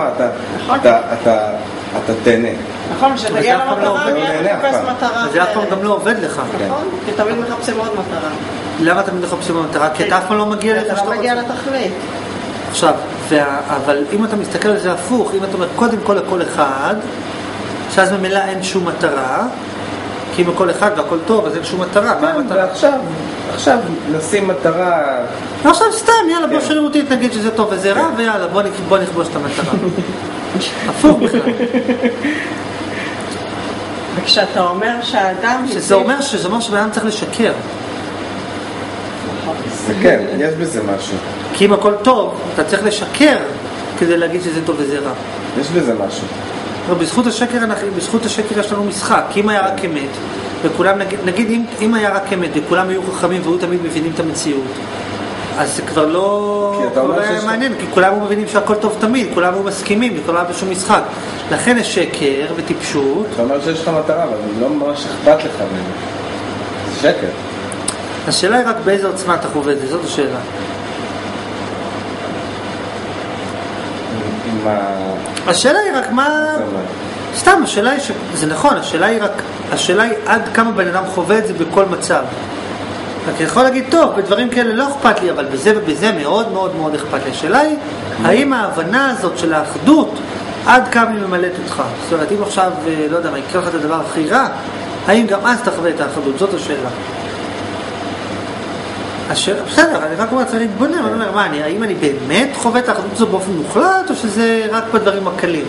אתה תהנה. נכון, שתגיע למטרה, אני מחפש מטרה. זה אף פעם גם לא עובד לך. נכון, כי תמיד מחפשים עוד מטרה. למה תמיד מחפשים עוד מטרה? כי אתה אף פעם לא מגיע לתכלית. אתה לא מגיע לתכלית. עכשיו, אבל אם אתה מסתכל על זה הפוך, אם אתה אומר קודם כל לכל אחד, שאז ממילא אין שום מטרה, כי אם לכל אחד והכל טוב, אז אין שום מטרה. מה המטרה? ועכשיו נשים מטרה... עכשיו סתם, יאללה, בוא שרירותית נגיד שזה טוב וזה רע, ויאללה, בוא נכבוש את המטרה. הפוך בכלל. וכשאתה אומר שהאדם... שזה אומר שבאדם צריך לשקר. זה כן, יש בזה משהו. כי אם הכל טוב, אתה צריך לשקר כדי להגיד שזה טוב וזה רע. יש בזה משהו. בזכות השקר יש לנו משחק. כי אם היה רק אמת, וכולם, נגיד אם היה רק אמת וכולם היו חכמים והיו תמיד מבינים את המציאות, אז זה כבר לא היה מעניין, כי כולם היו מבינים שהכל טוב תמיד, כולם היו מסכימים וכולם היה בשום משחק. לכן יש שקר וטיפשות. אתה אומר שיש לך מטרה, אבל לא ממש אכפת לך ממנו. זה שקר. השאלה היא רק באיזה עוצמה אתה חווה את זה, זאת השאלה. השאלה היא רק מה... סתם, השאלה היא זה נכון, השאלה היא עד כמה בן אדם חווה את זה בכל מצב. אתה יכול להגיד, טוב, בדברים כאלה לא אכפת לי, אבל בזה ובזה מאוד מאוד מאוד אכפת לי. השאלה היא, האם ההבנה הזאת של האחדות, עד כמה היא ממלאת אותך? זאת אומרת, אם עכשיו, לא יודע מה, יקרה לך את הדבר הכי רע, האם גם אז תחווה את האחדות? זאת השאלה. בסדר, אני רק אומר, צריך להתבונן, אני אומר, האם אני באמת חווה את האחדות הזו באופן מוחלט, או שזה רק בדברים הקלים?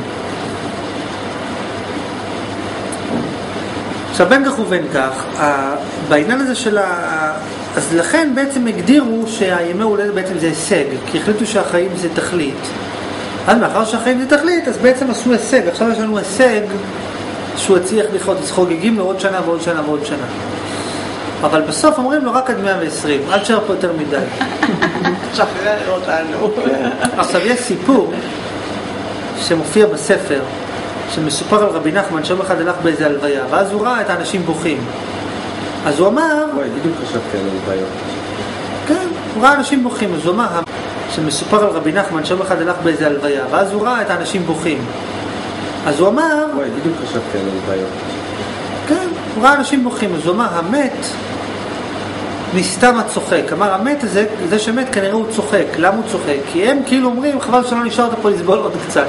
עכשיו, בין כך ובין כך, בעניין הזה של אז לכן בעצם הגדירו שהימי הולדת בעצם זה הישג, כי החליטו שהחיים זה תכלית. אז מאחר שהחיים זה תכלית, אז בעצם עשו הישג. עכשיו יש לנו הישג שהוא הצליח לחיות, אז חוגגים לו עוד שנה ועוד שנה ועוד שנה. אבל בסוף אומרים לו רק עד 120, אל תשאר פה יותר מדי. שחרר אותנו. עכשיו יש סיפור שמופיע בספר, שמסופר על רבי נחמן שיום אחד הלך באיזה הלוויה, ואז הוא ראה את האנשים בוכים. אז הוא אמר... וואי, בדיוק חשבתי על הלוויות. כן, הוא ראה אנשים בוכים, אז הוא אמר, שמסופר על רבי נחמן שיום אחד הלך באיזה הלוויה, ואז הוא ראה את האנשים בוכים. אז הוא אמר... וואי, בדיוק חשבתי על הלוויות. כן, הוא ראה אנשים בוכים, אז הוא אמר, המת מסתם הצוחק. אמר, המת הזה, זה שמת כנראה הוא צוחק. למה הוא צוחק? כי הם כאילו אומרים, חבל שלא נשארת פה לסבול עוד קצת.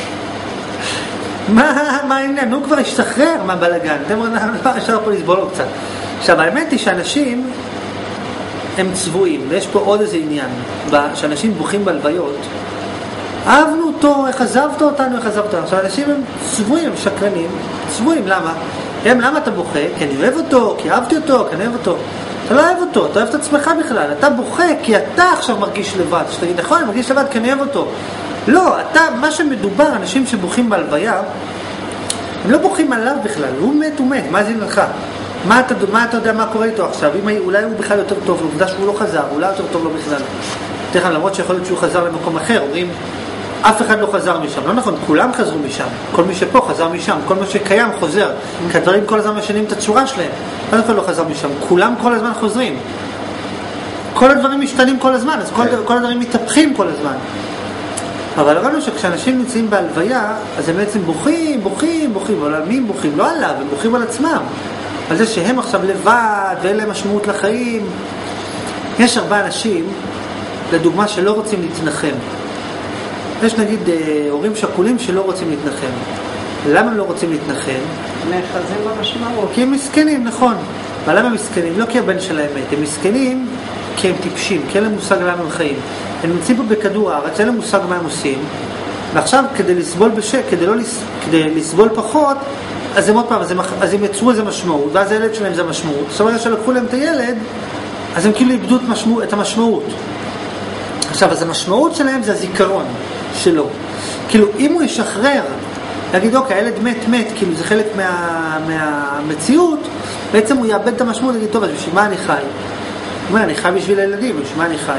מה העניין? הוא כבר השתחרר מהבלגן. אתם אומרים, לא נשאר פה לסבול עוד קצת. עכשיו, האמת היא שאנשים הם צבועים, ויש פה עוד איזה עניין. שאנשים בוכים בלוויות, אהבנו אותו, איך עזבת אותנו, איך עזבת אותנו. עכשיו, אנשים הם צבועים, הם שקרנים. צבועים, למה? למה אתה בוכה? כי אני אוהב אותו, כי אהבתי אותו, כי אני אוהב אותו. אתה לא אוהב אותו, אתה אוהב את עצמך בכלל. אתה בוכה כי אתה עכשיו מרגיש לבד. שתגיד, נכון, אני מרגיש לבד כי אני אוהב אותו. לא, אתה, מה שמדובר, אנשים שבוכים בהלוויה, הם לא בוכים עליו בכלל. הוא מת, מה זה לך? מה אתה יודע מה קורה איתו עכשיו? אולי הוא בכלל יותר טוב לו, עובדה שהוא לא חזר, אולי יותר טוב לו בכלל. תכף, למרות שיכול להיות שהוא חזר למקום אחר, אומרים, אף אחד לא חזר משם. לא נכון, כולם חזרו משם. כל מי שפה חזר משם, כל מי שקיים חוזר. כי הדברים כל הזמן משנים את הצורה שלהם. אף אחד לא חזר משם, כולם כל הזמן חוזרים. כל הדברים משתנים כל הזמן, אז כל הדברים מתהפכים כל הזמן. אבל ראינו שכשאנשים נמצאים בהלוויה, אז הם בעצם בוכים, אבל על מי הם בוכים? לא עליו, הם בוכים על עצמם. על זה שהם עכשיו לבד, ואין להם משמעות לחיים. יש הרבה אנשים, לדוגמה, שלא רוצים להתנחם. יש נגיד הורים שכולים שלא רוצים להתנחם. למה הם לא רוצים להתנחם? נאחזים במשמעות. כי הם מסכנים, נכון. אבל למה הם מסכנים? לא כי הבן שלהם מת. הם מסכנים כי הם טיפשים, כי אין להם מושג למה הם חיים. הם נמצאים פה בכדור הארץ, אין להם מושג מה הם עושים. ועכשיו, כדי לסבול כדי לסבול פחות, אז הם עוד פעם, אז הם יצרו איזה משמעות, ואז הילד שלהם זה משמעות. זאת אומרת שלקחו להם את הילד, אז הם כאילו איבדו את המשמעות. עכשיו, אז המשמעות שלהם זה הזיכרון שלו. כאילו, אם הוא ישחרר, להגיד, אוקיי, הילד מת, כאילו זה חלק מהמציאות, בעצם הוא יאבד את המשמעות, להגיד, טוב, אז בשביל מה אני חי? הוא אומר, אני חי בשביל הילדים, בשביל מה אני חי?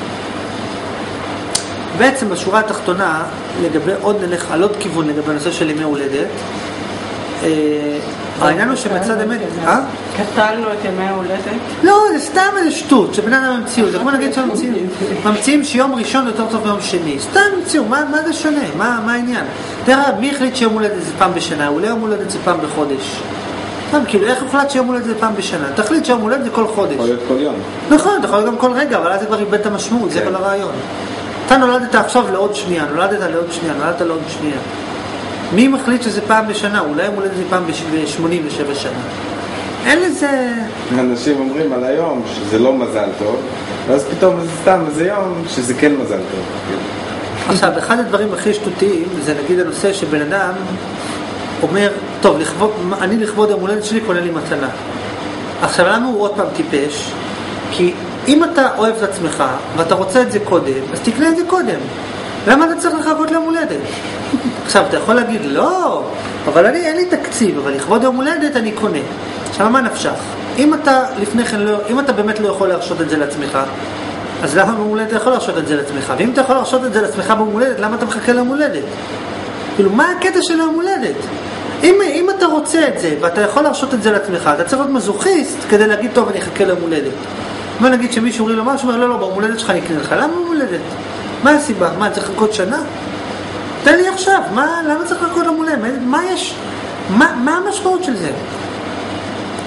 בעצם בשורה התחתונה, נלך על עוד כיוון לגבי הנושא של ימי הולדת, העניין הוא שמצד אמת... קטלנו את ימי ההולדת? לא, זה סתם איזה שטות, שבני אדם המציאו. זה כמו נגיד ממציאים שיום ראשון יותר טוב מיום שני. סתם המציאו, מה זה שונה? מה העניין? תראה, מי החליט שיום הולדת זה פעם בשנה? אולי יום הולדת זה פעם בחודש. כאילו, איך הוחלט שיום הולדת זה פעם בשנה? תחליט שיום הולדת זה כל חודש. יכול להיות כל יום. נכון, אתה יכול להיות גם כל רגע, אבל אז זה כבר איבד את המשמעות, זה כל הרעיון. אתה נולדת עכשיו לעוד שנייה, נולדת לעוד שנייה. מי מחליט שזה פעם בשנה? אולי יום הולדת זה פעם ב-87 שנה. אין לזה... אנשים אומרים על היום שזה לא מזל טוב, ואז פתאום זה סתם איזה יום שזה כן מזל טוב. עכשיו, אחד הדברים הכי שטותיים זה נגיד הנושא שבן אדם אומר, טוב, אני לכבוד יום הולדת שלי קונה לי מתנה. עכשיו, למה הוא עוד פעם טיפש? כי אם אתה אוהב את עצמך ואתה רוצה את זה קודם, אז תקנה את זה קודם. למה אתה צריך לחכות ליום הולדת? עכשיו, אתה יכול להגיד, לא, אבל אין לי תקציב, אבל לכבוד יום הולדת אני קונה. עכשיו, מה נפשך? אם אתה לפני כן אם אתה באמת לא יכול להרשות את זה לעצמך, אז למה ביום הולדת אתה יכול להרשות את זה לעצמך? ואם אתה יכול להרשות את זה לעצמך ביום הולדת, למה אתה מחכה ליום הולדת? כאילו, מה הקטע של יום הולדת? אם אתה רוצה את זה, ואתה יכול להרשות את זה לעצמך, אתה צריך להיות מזוכיסט כדי להגיד, טוב, אני אחכה ליום הולדת. מה נגיד שמישהו אומר לו משהו, אומר, לא, ביום הולדת שלך אני אקנה לך. למה יום הולדת? מה הסיבה? מה, צריך לחכות שנה? תן לי עכשיו, למה צריך לחכות ליום הולדת? מה יש? מה המשמעות של זה?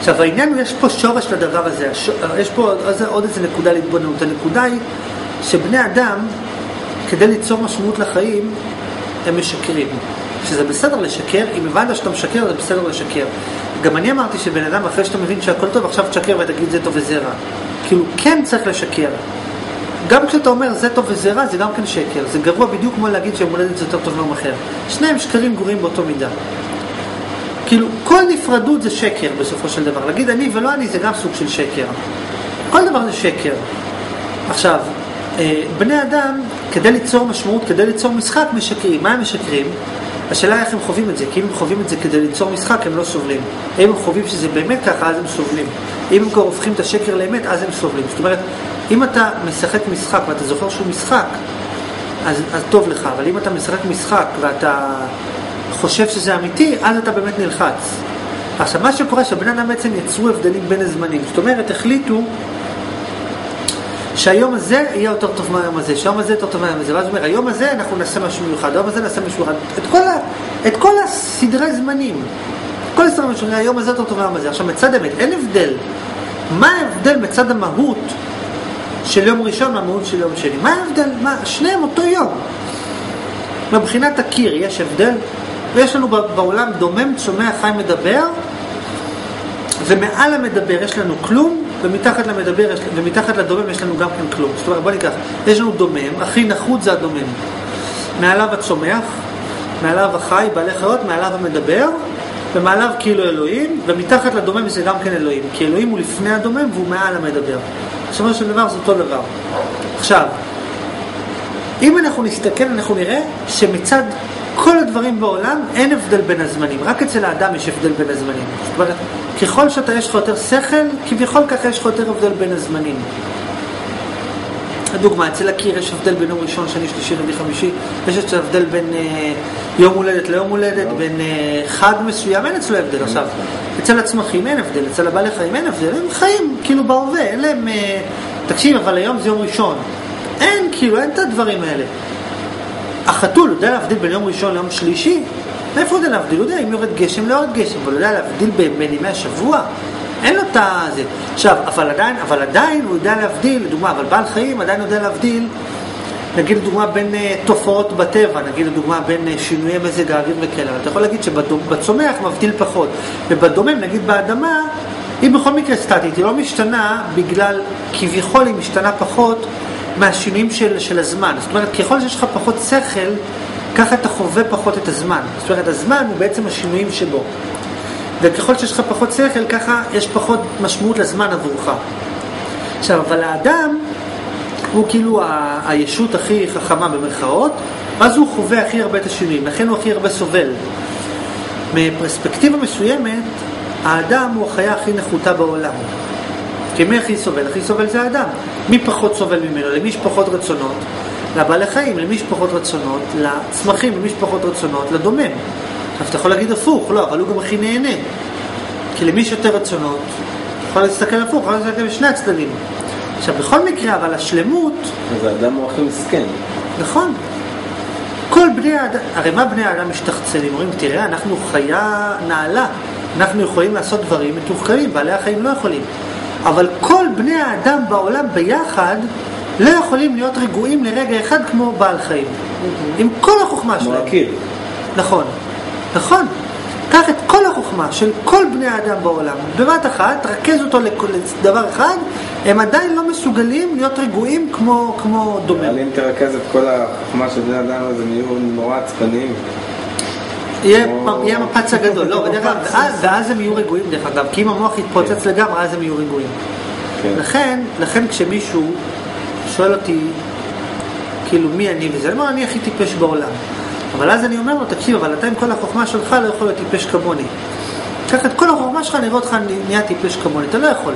עכשיו העניין, יש פה שורש לדבר הזה, יש פה עוד איזה נקודה להתבוננות. הנקודה היא שבני אדם, כדי ליצור משמעות לחיים, הם משקרים. שזה בסדר לשקר, אם הבנת שאתה משקר, זה בסדר לשקר. גם אני אמרתי שבן אדם, אחרי שאתה מבין שהכל טוב, עכשיו תשקר ותגיד זה טוב וזה רע. כאילו, כן צריך לשקר. גם כשאתה אומר זה טוב וזה רע, זה גם כן שקר. זה גרוע בדיוק כמו להגיד שהמולדת זה יותר טוב מיום אחר. שניהם שקרים גרועים באותו מידה. כאילו, כל נפרדות זה שקר בסופו של דבר. להגיד אני ולא אני זה גם סוג של שקר. כל דבר זה שקר. עכשיו, בני אדם, כדי ליצור משמעות, כדי ליצור משחק, משקרים. מה הם משקרים? השאלה איך הם חווים את זה, כי אם הם חווים את זה כדי ליצור משחק, הם לא סובלים. אם הם חווים שזה באמת ככה, אז הם סובלים. אם הם כבר הופכים את השקר לאמת, אז הם סובלים. זאת אומרת, אם אתה משחק משחק ואתה זוכר שהוא משחק, אז טוב לך. אבל אם אתה משחק משחק ואתה חושב שזה אמיתי, אז אתה באמת נלחץ. עכשיו, מה שקורה שבני אדם בעצם יצרו הבדלים בין הזמנים. זאת אומרת, החליטו שהיום הזה יהיה יותר טוב מהיום הזה, שהיום הזה יותר טוב מהיום הזה, ואז הוא אומר, היום הזה אנחנו נעשה משהו מיוחד, היום הזה נעשה משהו מיוחד, את כל הסדרי זמנים, כל הסדרי משהו, היום הזה יותר טוב מהיום הזה. עכשיו, מצד אמת, אין הבדל. מה ההבדל מצד המהות של יום ראשון מהמהות של יום שני? מה ההבדל? שניהם אותו יום. מבחינת הקיר יש הבדל, ויש לנו בעולם דומם, צומח, חי, מדבר, ומעל המדבר יש לנו כלום, ומתחת למדבר ומתחת לדומם יש לנו גם כן כלום. זאת אומרת, בוא ניקח, יש לנו דומם, הכי נחות זה הדומם. מעליו הצומח, מעליו החי, בעלי חיות, מעליו המדבר, ומעליו כאילו אלוהים, ומתחת לדומם זה גם כן אלוהים. כי אלוהים הוא לפני הדומם והוא מעל המדבר. בסופו של דבר זה אותו דבר. עכשיו, אם אנחנו נסתכל, אנחנו נראה שמצד כל הדברים בעולם אין הבדל בין הזמנים. רק אצל האדם יש הבדל בין הזמנים. זאת אומרת, ככל שאתה יש לך יותר שכל, כביכול ככה יש לך יותר הבדל בין הזמנים. לדוגמה, אצל הקיר יש הבדל בין יום ראשון, שני, שלישי, רביעי, חמישי. יש הבדל בין יום הולדת ליום הולדת, בין חג מסוים, אין אצלו הבדל. עכשיו, אצל הצמחים אין הבדל, אצל הבעלי חיים אין הבדל. הם חיים כאילו בהווה, אין להם... תקשיב, אבל היום זה יום ראשון. אין, כאילו, אין את הדברים האלה. החתול יודע להבדיל בין יום ראשון ליום שלישי? איפה הוא יודע להבדיל? הוא יודע אם יורד גשם, לא יורד גשם, אבל הוא יודע להבדיל בין ימי השבוע? אין לו את זה. עכשיו, אבל עדיין הוא יודע להבדיל, לדוגמה, אבל בעל חיים עדיין יודע להבדיל, נגיד לדוגמה בין תופעות בטבע, נגיד לדוגמה בין שינויי מזג האוויר וכאלה. אתה יכול להגיד שבצומח מבדיל פחות, ובדומם, נגיד באדמה, היא בכל מקרה סטטית, היא לא משתנה בגלל, כביכול היא משתנה פחות מהשינויים של הזמן. זאת אומרת, ככל שיש לך פחות שכל, ככה אתה חווה פחות את הזמן. זאת אומרת, הזמן הוא בעצם השינויים שבו. וככל שיש לך פחות שכל, ככה יש פחות משמעות לזמן עבורך. עכשיו, אבל האדם הוא כאילו הישות הכי חכמה במרכאות, אז הוא חווה הכי הרבה את השינויים, לכן הוא הכי הרבה סובל. מפרספקטיבה מסוימת, האדם הוא החיה הכי נחותה בעולם. כי מי הכי סובל? הכי סובל זה האדם. מי פחות סובל ממנו? למי יש פחות רצונות? לבעלי חיים, למי יש פחות רצונות? לצמחים, למי יש פחות רצונות? לדומם. עכשיו אתה יכול להגיד הפוך, לא, אבל הוא גם הכי נהנה. כי למי יש יותר רצונות? יכול להסתכל הפוך, יכול להסתכל בשני הצדדים. עכשיו בכל מקרה, אבל השלמות... אז האדם הוא הכי מסכן. נכון. כל בני האדם, הרי מה בני האדם משתחצנים? אומרים, תראה, אנחנו חיה נעלה. אנחנו יכולים לעשות דברים מתוחכמים, בעלי החיים לא יכולים. אבל כל בני האדם בעולם ביחד לא יכולים להיות רגועים לרגע אחד כמו בעל חיים. עם כל החוכמה שלהם. מועקיר. נכון, נכון. קח את כל החוכמה של כל בני האדם בעולם, בבת אחת, תרכז אותו לדבר אחד, הם עדיין לא מסוגלים להיות רגועים כמו דומים. אבל אם תרכז את כל החוכמה של בני האדם, אז הם יהיו נורא עצבניים. יהיה מפץ הגדול, לא, ואז הם יהיו רגועים דרך אגב, כי אם המוח יתפוצץ לגמרי, אז הם יהיו רגועים. לכן כשמישהו שואל אותי, כאילו מי אני וזה, לא, אני הכי טיפש בעולם. אבל אז אני אומר לו, תקשיב, אבל אתה עם כל החוכמה שלך לא יכול להיות טיפש כמוני. קח את כל החוכמה שלך, נראה אותך נהיה טיפש כמוני, אתה לא יכול.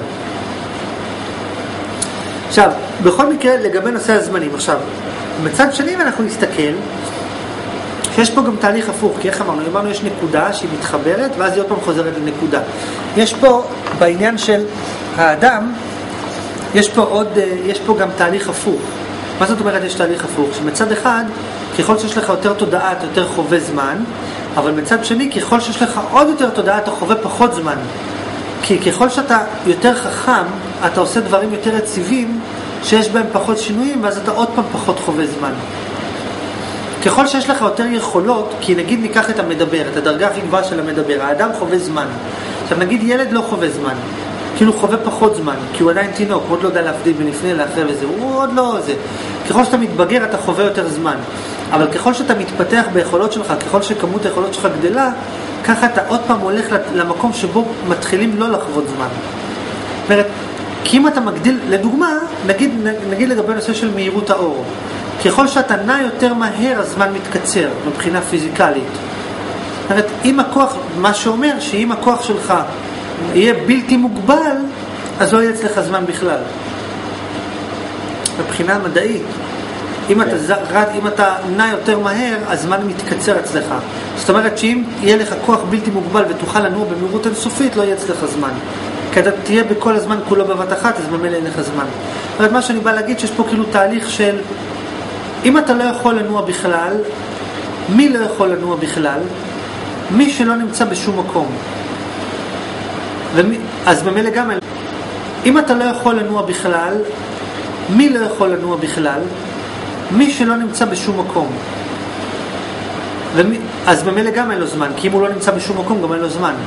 עכשיו, בכל מקרה, לגבי נושא הזמנים, עכשיו, מצד שני אנחנו נסתכל, שיש פה גם תהליך הפוך, כי איך אמרנו, יש נקודה שהיא מתחברת, ואז היא עוד פעם חוזרת לנקודה. יש פה, בעניין של האדם, יש פה גם תהליך הפוך. מה זאת אומרת יש תהליך הפוך? שמצד אחד, ככל שיש לך יותר תודעה, אתה יותר חווה זמן, אבל מצד שני, ככל שיש לך עוד יותר תודעה, אתה חווה פחות זמן. כי ככל שאתה יותר חכם, אתה עושה דברים יותר יציבים, שיש בהם פחות שינויים, ואז אתה עוד פעם פחות חווה זמן. ככל שיש לך יותר יכולות, כי נגיד ניקח את המדבר, את הדרגה הכי גבוהה של המדבר, האדם חווה זמן. עכשיו נגיד ילד לא חווה זמן, כאילו חווה פחות זמן, כי הוא עדיין תינוק, הוא עוד לא יודע להבדיל ולפני לאחרי וזה, הוא עוד לא זה. ככל שאתה מתבגר אתה חווה יותר זמן, אבל ככל שאתה מתפתח ביכולות שלך, ככל שכמות היכולות שלך גדלה, ככה אתה עוד פעם הולך למקום שבו מתחילים לא לחוות זמן. זאת אומרת, כי אם אתה מגדיל, לדוגמה, נגיד לגבי נושא של מהירות האור, ככל שאתה נע יותר מהר, הזמן מתקצר מבחינה פיזיקלית. זאת אומרת, אם הכוח, מה שאומר שאם הכוח שלך יהיה בלתי מוגבל, אז לא יהיה אצלך זמן בכלל. מבחינה מדעית. אם אתה נע יותר מהר, הזמן מתקצר אצלך. זאת אומרת שאם יהיה לך כוח בלתי מוגבל ותוכל לנוע במהירות אינסופית, לא יהיה אצלך זמן. כי אתה תהיה בכל הזמן כולו בבת אחת, אז ממילא אין לך זמן. זאת אומרת, מה שאני בא להגיד שיש פה כאילו תהליך של אם אתה לא יכול לנוע בכלל, מי לא יכול לנוע בכלל? מי שלא נמצא בשום מקום. אז במילא גם אם אתה לא יכול לנוע בכלל, מי לא יכול לנוע בכלל? מי שלא נמצא בשום מקום. אז במילא גם אין לו זמן, כי אם הוא לא נמצא בשום מקום גם אין לו זמן.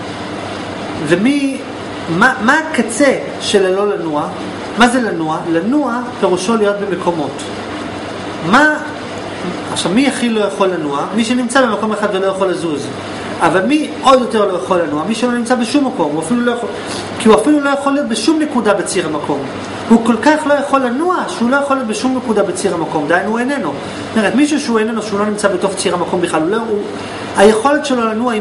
מה הקצה של לא לנוע? מה זה לנוע? לנוע פירושו להיות במקומות. עכשיו מי הכי לא יכול לנוע? מי שנמצא במקום אחד ולא יכול לזוז. אבל מי עוד יותר לא יכול לנוע? מי שלא נמצא בשום מקום, הוא אפילו לא יכול, כי הוא אפילו לא יכול להיות בשום נקודה בציר המקום. הוא כל כך לא יכול לנוע שהוא לא יכול להיות בשום נקודה בציר המקום, דהיינו הוא איננו. זאת אומרת, מישהו שהוא איננו, שהוא לא נמצא בתוך ציר המקום בכלל, היכולת שלו לנוע,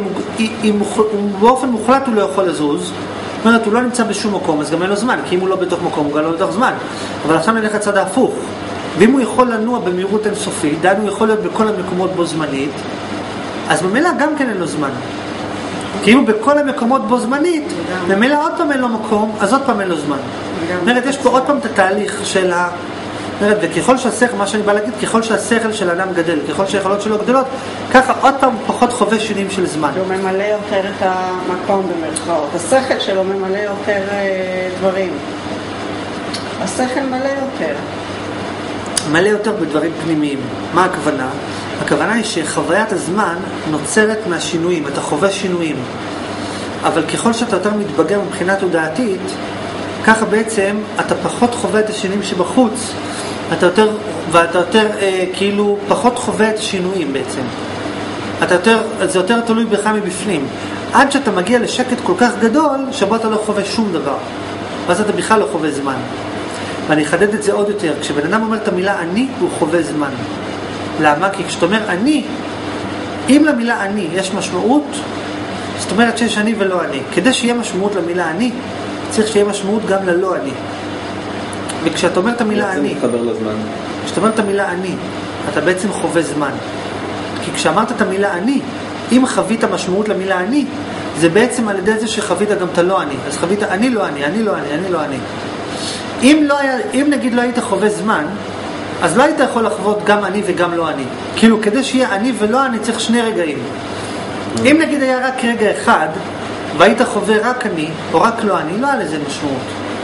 באופן מוחלט הוא לא יכול לזוז. זאת אומרת, הוא לא נמצא בשום מקום, אז גם אין לו זמן, כי אם הוא לא בתוך מקום, הוא גם לא בתוך זמן. אבל עכשיו נלך לצד ההפוך. ואם הוא יכול לנוע במהירות אינסופית, דהיינו הוא יכול להיות בכל המקומות בו זמנית, אז במילא גם כן אין לו זמן. כי אם הוא בכל המקומות בו זמנית, במילא עוד פעם אין לו מקום, אז עוד פעם אין לו זמן. זאת אומרת, יש פה עוד פעם את התהליך של וככל שהשכל, מה שאני בא להגיד, ככל שהשכל של האדם גדל, ככל שהיכולות שלו גדלות, ככה עוד פעם פחות חווה שינויים של זמן. הוא ממלא יותר את המקום במרכאות. השכל שלו ממלא יותר דברים. השכל מלא יותר. מלא יותר בדברים פנימיים. מה הכוונה? הכוונה היא שחוויית הזמן נוצרת מהשינויים, אתה חווה שינויים. אבל ככל שאתה יותר מתבגר מבחינה תודעתית, ככה בעצם אתה פחות חווה את השינויים שבחוץ, ואתה יותר כאילו פחות חווה את השינויים בעצם. זה יותר תלוי בך מבפנים. עד שאתה מגיע לשקט כל כך גדול, שבו אתה לא חווה שום דבר. ואז אתה בכלל לא חווה זמן. ואני אחדד את זה עוד יותר. כשבן אדם אומר את המילה אני, הוא חווה זמן. למה? כי כשאתה אומר אני, אם למילה אני יש משמעות, זאת אומרת שיש אני ולא אני. כדי שיהיה משמעות למילה אני, צריך שיהיה משמעות גם ללא אני. וכשאתה אומר את המילה אני, כשאתה אומר את המילה אני, אתה בעצם חווה זמן. כי כשאמרת את המילה אני, אם חווית משמעות למילה אני, זה בעצם על ידי זה שחווית גם את הלא אני. אז חווית אני לא אני, אני לא אני, אני לא אני. אם נגיד לא היית חווה זמן, אז לא היית יכול לחוות גם אני וגם לא אני. כאילו כדי שיהיה אני ולא אני צריך שני רגעים. אם נגיד היה רק רגע אחד, והיית חווה רק אני, או רק לא אני, לא היה לזה משמעות.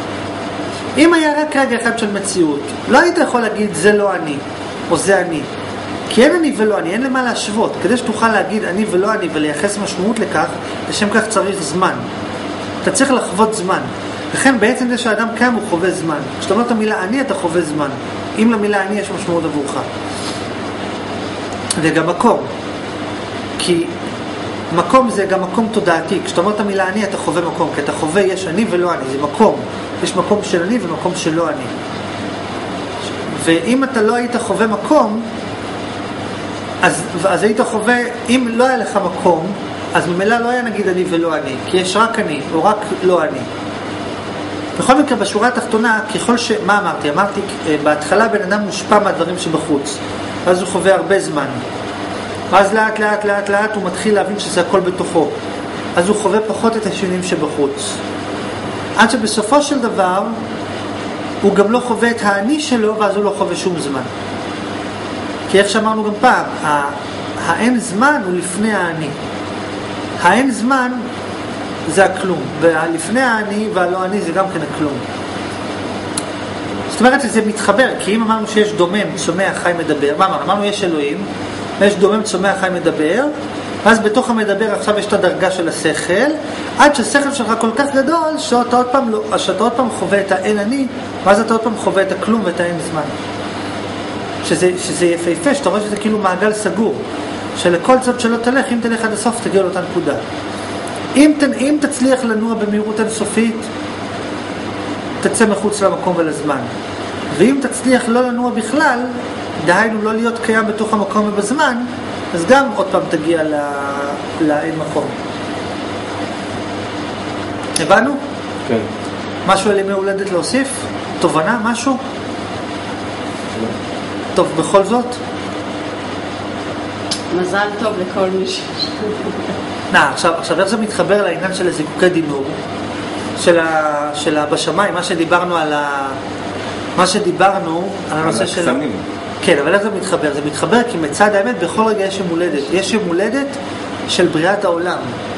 אם היה רק רגע אחד של מציאות, לא היית יכול להגיד זה לא אני, או זה אני. כי אין אני ולא אני, אין למה להשוות. כדי שתוכל להגיד אני ולא אני ולייחס משמעות לכך, לשם כך צריך זמן. אתה צריך לחוות זמן. לכן בעצם זה שהאדם קם הוא חווה זמן. כשאתה אומר את המילה אני, אתה חווה זמן. אם למילה אני יש משמעות עבורך. וגם מקום. כי מקום זה גם מקום תודעתי. כשאתה אומר את המילה אני, אתה חווה מקום. כי אתה חווה יש אני ולא אני. זה מקום. יש מקום של אני ומקום של לא אני. ואם אתה לא היית חווה מקום, אז היית חווה, אם לא היה לך מקום, אז ממילא לא היה נגיד אני ולא אני. כי יש רק אני, או רק לא אני. בכל מקרה, בשורה התחתונה, ככל מה אמרתי? אמרתי, בהתחלה בן אדם מושפע מהדברים שבחוץ. אז הוא חווה הרבה זמן. אז לאט לאט לאט לאט הוא מתחיל להבין שזה הכל בתוכו. אז הוא חווה פחות את השינויים שבחוץ. עד שבסופו של דבר, הוא גם לא חווה את האני שלו, ואז הוא לא חווה שום זמן. כי איך שאמרנו גם פעם, האין זמן הוא לפני האני. האין זמן זה הכלום, ולפני העני והלא עני זה גם כן הכלום. זאת אומרת שזה מתחבר, כי אם אמרנו שיש דומם, צומח, חי, מדבר, מה אמרנו? אמרנו יש אלוהים, יש דומם, צומח, חי, מדבר, אז בתוך המדבר עכשיו יש את הדרגה של השכל, עד שהשכל שלך כל כך גדול, שאתה עוד פעם חווה את האין אני, ואז אתה עוד פעם חווה את הכלום ואת האין זמן. שזה יפה, שאתה רואה שזה כאילו מעגל סגור, שלכל צד שלא תלך, אם תלך עד הסוף תגיע לאותה נקודה. אם תצליח לנוע במהירות אינסופית, תצא מחוץ למקום ולזמן. ואם תצליח לא לנוע בכלל, דהיינו לא להיות קיים בתוך המקום ובזמן, אז גם עוד פעם תגיע לאין מקום. הבנו? כן. משהו על ימי הולדת להוסיף? תובנה? משהו? טוב, בכל זאת? מזל טוב לכל מי עכשיו איך זה מתחבר לעניין של הזיקוקי דינור? של בשמיים, מה שדיברנו על הנושא של... כן, אבל איך זה מתחבר? זה מתחבר כי מצד האמת בכל רגע יש יום הולדת. יש יום הולדת של בריאת העולם.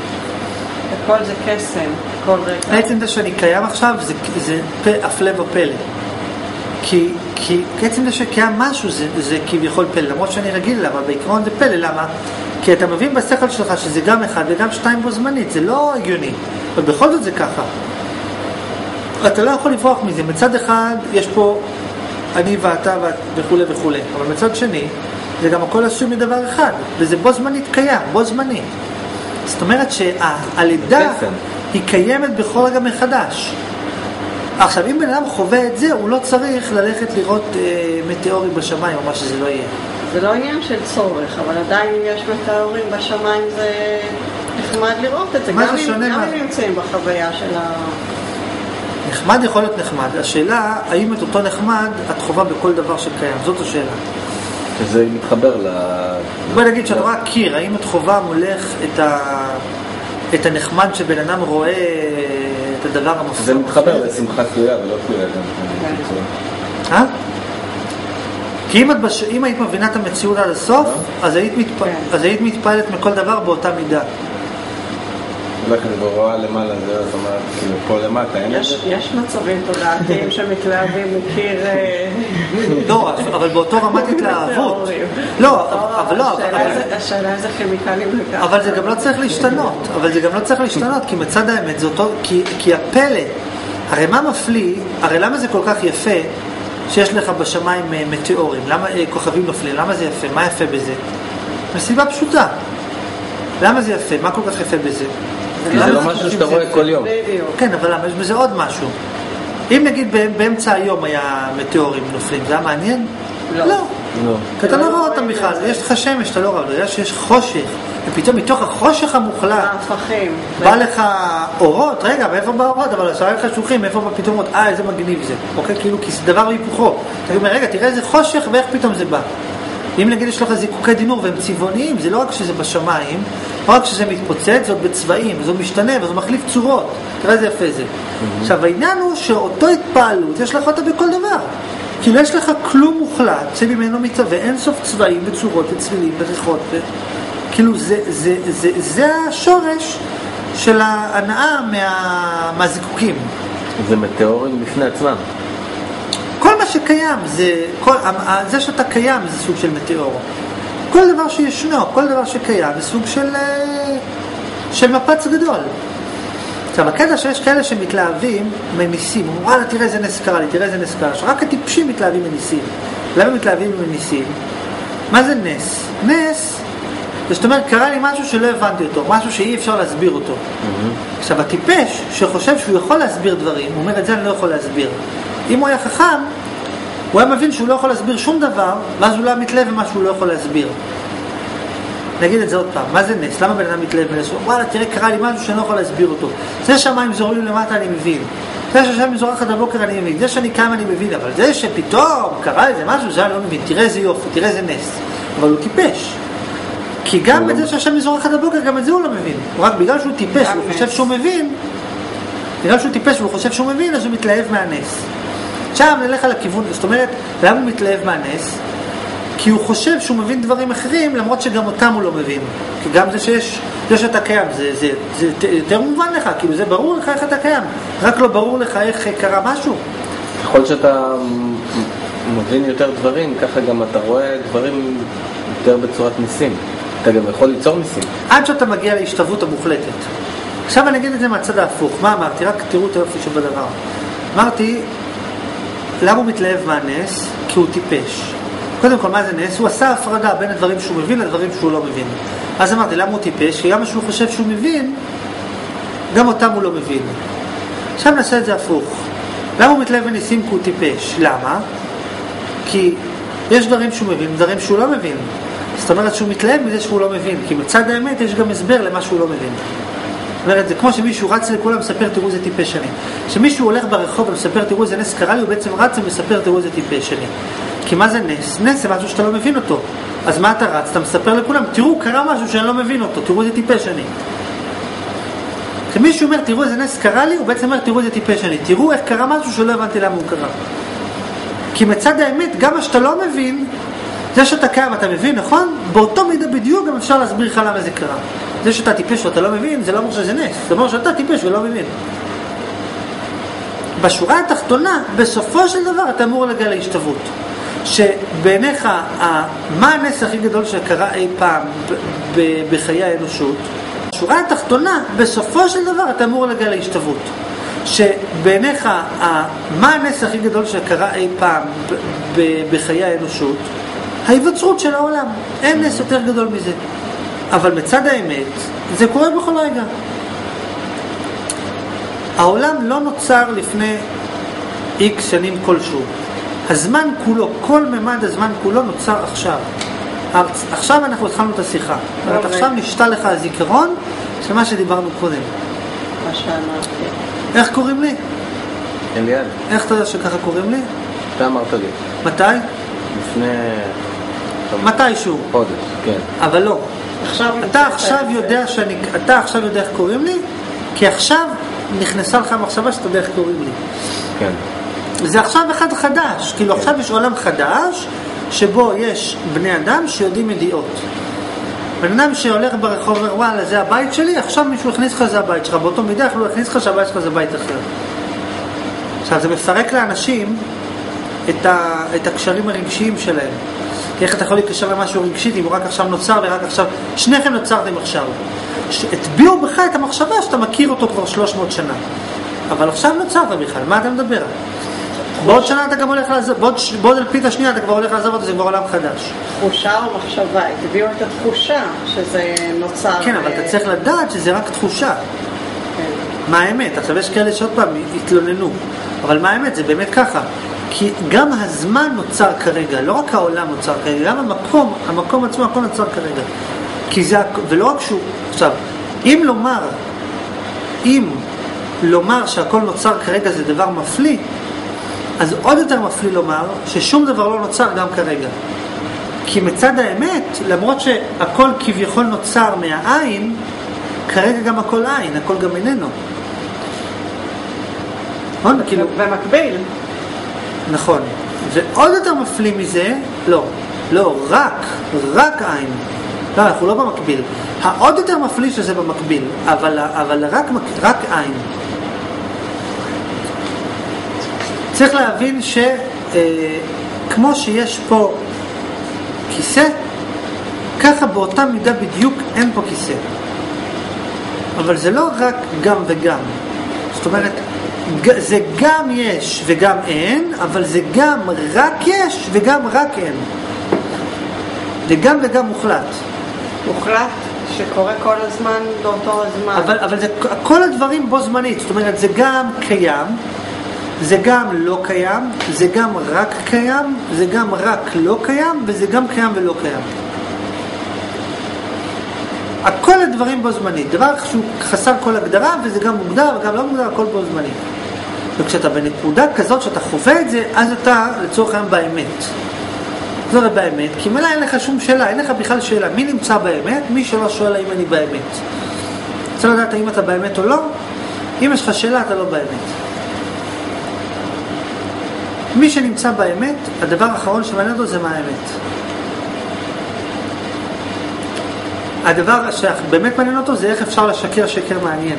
הכל זה קסם, כל רגע. בעצם זה שאני קיים עכשיו זה הפלא ופלא. כי בעצם זה שקיים משהו זה כביכול פלא, למרות שאני רגיל לה, אבל בעיקרון זה פלא. למה? כי אתה מבין בשכל שלך שזה גם אחד וגם שתיים בו זמנית, זה לא הגיוני. אבל בכל זאת זה ככה. אתה לא יכול לברוח מזה. מצד אחד יש פה אני ואתה וכו' וכו'. אבל מצד שני, זה גם הכל עשוי מדבר אחד. וזה בו זמנית קיים, בו זמנית. זאת אומרת שהלידה היא קיימת בכל רגע מחדש. עכשיו, אם בן אדם חווה את זה, הוא לא צריך ללכת לראות מטאורים בשמיים, או מה שזה לא יהיה. זה לא עניין של צורך, אבל עדיין אם יש מטאורים בשמיים זה נחמד לראות את זה. גם אם נמצאים בחוויה של נחמד יכול להיות נחמד. השאלה, האם את אותו נחמד את חווה בכל דבר שקיים? זאת השאלה. שזה מתחבר בואי נגיד שאת רואה קיר, האם את חווה מולך את הנחמד שבן אדם רואה את הדבר המפחיד? זה מתחבר לשמחה תלויה ולא תלויה גם. כי אם היית מבינה את המציאות עד הסוף, אז היית מתפעלת מכל דבר באותה מידה. אולי כזה ברואה למעלה, זה אומרת, כאילו פה למטה, אין את זה? יש מצבים תודעתיים שמתלהבים מקיר... לא, אבל באותו רמת התלהבות. לא, אבל לא. השאלה איזה כימיקלים לכך. אבל זה גם לא צריך להשתנות. כי מצד האמת זה אותו, כי הפלא, הרי מה מפליא, הרי למה זה כל כך יפה שיש לך בשמיים מטאורים? למה כוכבים נופלים? למה זה יפה? מה יפה בזה? מסיבה פשוטה. למה זה יפה? מה כל כך יפה בזה? כי זה לא משהו שאתה רואה כל יום. כן, אבל למה? יש בזה עוד משהו. אם נגיד באמצע היום היה מטאורים נופלים, זה היה מעניין? לא. כי אתה לא רואה אותם בכלל. יש לך שמש, אתה לא רואה. יש חושך. ופתאום מתוך החושך המוחלט בא לך אורות. רגע, מאיפה בא אורות? אבל השאלה לך שוחים, מאיפה בא פתאום אורות? איזה מגניב זה. אוקיי? כאילו, כי זה דבר היפוכו. אתה אומר, רגע, תראה איזה חושך ואיך פתאום זה בא. אם נגיד יש לך זיקוקי דינור והם צבעוניים, זה לא רק שזה בשמיים, לא רק שזה מתפוצץ, זאת בצבעים, וזה משתנה, וזה מחליף צורות. תראה איזה יפה זה. עכשיו, העניין הוא שאותו התפעלות, יש לך אותה בכל דבר. כאילו יש לך כלום מוחלט, שממנו מתהווה אין סוף צבעים וצורות וצלילים וריחות. כאילו זה השורש של ההנאה מהזיקוקים. זה מטאורים בפני עצמם. כל מה שקיים, זה שאתה קיים זה סוג של מטאור. כל דבר שישנו, כל דבר שקיים זה סוג של מפץ גדול. עכשיו, הקטע שיש כאלה שמתלהבים מניסים, וואלה, תראה איזה נס קרה לי, תראה איזה נס קרה. שרק הטיפשים מתלהבים מניסים. למה מתלהבים מניסים? מה זה נס? נס, זאת אומרת, קרה לי משהו שלא הבנתי אותו, משהו שאי אפשר להסביר אותו. עכשיו, הטיפש שחושב שהוא יכול להסביר דברים, הוא אומר, את זה אני לא יכול להסביר. אם הוא היה חכם, הוא היה מבין שהוא לא יכול להסביר שום דבר, ואז הוא לא היה מתלהב במה שהוא לא יכול להסביר. נגיד את זה עוד פעם, מה זה נס? למה בן אדם מתלהב בנס? וואלה, תראה, קרה לי משהו שאני לא יכול להסביר אותו. זה שהמים זורעים למטה אני מבין. זה שהשמים זורחת בבוקר אני מבין. זה שאני קם אני מבין, אבל זה שפתאום קרה איזה משהו, זה אני לא מבין. תראה איזה יופי, תראה איזה נס. אבל הוא טיפש. כי גם את זה שהשמים זורחת בבוקר, גם את זה הוא לא מבין. רק בגלל שהוא טיפש, הוא חושב שהוא מבין, בגלל שהוא טיפש והוא חושב שהוא מבין, אז הוא מתלהב מהנס. עכשיו נלך על הכיוון, זאת אומרת, למה הוא מתלהב מהנס? כי הוא חושב שהוא מבין דברים אחרים, למרות שגם אותם הוא לא מבין. כי גם זה שיש זה שאתה קיים, זה יותר מובן לך, כאילו זה ברור לך איך אתה קיים, רק לא ברור לך איך קרה משהו. ככל שאתה מבין יותר דברים, ככה גם אתה רואה דברים יותר בצורת ניסים. אתה גם יכול ליצור ניסים. עד שאתה מגיע להשתוות המוחלטת. עכשיו אני אגיד את זה מהצד ההפוך. מה אמרתי? רק תראו את היופי שבדבר. אמרתי, למה הוא מתלהב מהנס? כי הוא טיפש. קודם כל, מה זה נס? הוא עשה הפרדה בין הדברים שהוא מבין לדברים שהוא לא מבין. אז אמרתי, למה הוא טיפש? כי גם מה שהוא חושב שהוא מבין, גם אותם הוא לא מבין. עכשיו נעשה את זה הפוך. למה הוא מתלהב בניסים? כי הוא טיפש. למה? כי יש דברים שהוא מבין, דברים שהוא לא מבין. זאת אומרת שהוא מתלהב מזה שהוא לא מבין, כי מצד האמת יש גם הסבר למה שהוא לא מבין. זאת אומרת, זה כמו שמישהו רץ לכולם מספר תראו זה טיפש אני. כשמישהו הולך ברחוב ומספר תראו זה נס קרה לי, הוא בעצם רץ ומספר תראו זה טיפש אני. כי מה זה נס? נס זה משהו שאתה לא מבין אותו. אז מה אתה רץ? אתה מספר לכולם, תראו קרה משהו שאני לא מבין אותו, תראו זה טיפש אני. כשמישהו אומר תראו זה נס קרה לי, הוא בעצם אומר תראו זה טיפש אני. תראו איך קרה משהו שלא הבנתי למה הוא קרה. כי מצד האמת, גם מה שאתה לא מבין, זה שאתה קיים, אתה מבין, נכון? באותו מידה בדיוק גם אפשר להסביר לך למה זה קרה. זה שאתה טיפש ואתה לא מבין, זה לא אומר שזה נס. זה אומר שאתה טיפש ולא מבין. בשורה התחתונה, בסופו של דבר, אתה אמור להגיע להשתוות. שבעיניך, מה הנס הכי גדול שקרה אי פעם בחיי האנושות? בשורה התחתונה, בסופו של דבר, אתה אמור להגיע להשתוות. שבעיניך, מה הנס הכי גדול שקרה אי פעם בחיי האנושות? ההיווצרות של העולם. אין נס יותר גדול מזה. אבל מצד האמת, זה קורה בכל רגע. העולם לא נוצר לפני X שנים כלשהו. הזמן כולו, כל ממד הזמן כולו נוצר עכשיו. עכשיו אנחנו התחלנו את השיחה. עכשיו נשתה לך הזיכרון של מה שדיברנו קודם. מה שאמרתי. איך קוראים לי? אליעד. איך אתה יודע שככה קוראים לי? אתה אמרת לי. מתי? לפני... מתישהו. חודש, כן. אבל לא. אתה עכשיו יודע איך קוראים לי? כי עכשיו נכנסה לך המחשבה שאתה יודע איך קוראים לי. כן. זה עכשיו אחד חדש. כאילו עכשיו יש עולם חדש שבו יש בני אדם שיודעים ידיעות. בן אדם שהולך ברחוב אומר וואלה זה הבית שלי, עכשיו מישהו הכניס לך זה הבית שלך, באותו מידה יכלו להכניס לך שהבית שלך זה בית אחר. עכשיו זה מפרק לאנשים את הקשרים הרגשיים שלהם. איך אתה יכול להתקשר למשהו רגשית אם הוא רק עכשיו נוצר ורק עכשיו, שניכם נוצרתם עכשיו. התביעו בך את המחשבה שאתה מכיר אותו כבר 300 שנה. אבל עכשיו נוצרת בכלל, מה אתה מדבר? בעוד שנה אתה גם הולך לעזוב, בעוד אלפית השנייה אתה כבר הולך לעזוב אותו, זה כבר עולם חדש. תחושה או מחשבה, התביאו את התחושה שזה נוצר. כן, אבל אתה צריך לדעת שזה רק תחושה. כן. מה האמת? עכשיו יש כאלה שעוד פעם התלוננו, אבל מה האמת? זה באמת ככה. כי גם הזמן נוצר כרגע, לא רק העולם נוצר כרגע, גם המקום עצמו, הכל נוצר כרגע. כי זה, ולא רק שהוא, עכשיו, אם לומר שהכל נוצר כרגע זה דבר מפליא, אז עוד יותר מפליא לומר ששום דבר לא נוצר גם כרגע. כי מצד האמת, למרות שהכל כביכול נוצר מהעין, כרגע גם הכל עין, הכל גם איננו. נכון? כאילו... במקביל. נכון. ועוד יותר מפליא מזה, לא, רק עין. לא, אנחנו לא במקביל. העוד יותר מפליא שזה במקביל, אבל רק עין. צריך להבין שכמו שיש פה כיסא, ככה באותה מידה בדיוק אין פה כיסא. אבל זה לא רק גם וגם. זאת אומרת, זה גם יש וגם אין, אבל זה גם רק יש וגם רק אין. זה גם וגם מוחלט. מוחלט שקורה כל הזמן באותו הזמן. אבל זה כל הדברים בו זמנית. זאת אומרת, זה גם קיים, זה גם לא קיים, זה גם רק קיים, זה גם רק לא קיים, וזה גם קיים ולא קיים. הכל הדברים בו זמנית. דבר שהוא חסר כל הגדרה, וזה גם מוגדר וגם לא מוגדר, הכל בו זמנית. וכשאתה בנקודה כזאת שאתה חווה את זה, אז אתה לצורך היום באמת. זה לא באמת, כי מלא אין לך שום שאלה, אין לך בכלל שאלה. מי נמצא באמת? מי שלא שואל האם אני באמת. רוצה לדעת האם אתה באמת או לא? אם יש לך שאלה, אתה לא באמת. מי שנמצא באמת, הדבר האחרון שמעניין אותו זה מה האמת. הדבר שבאמת מעניין אותו זה איך אפשר לשקר שקר מעניין.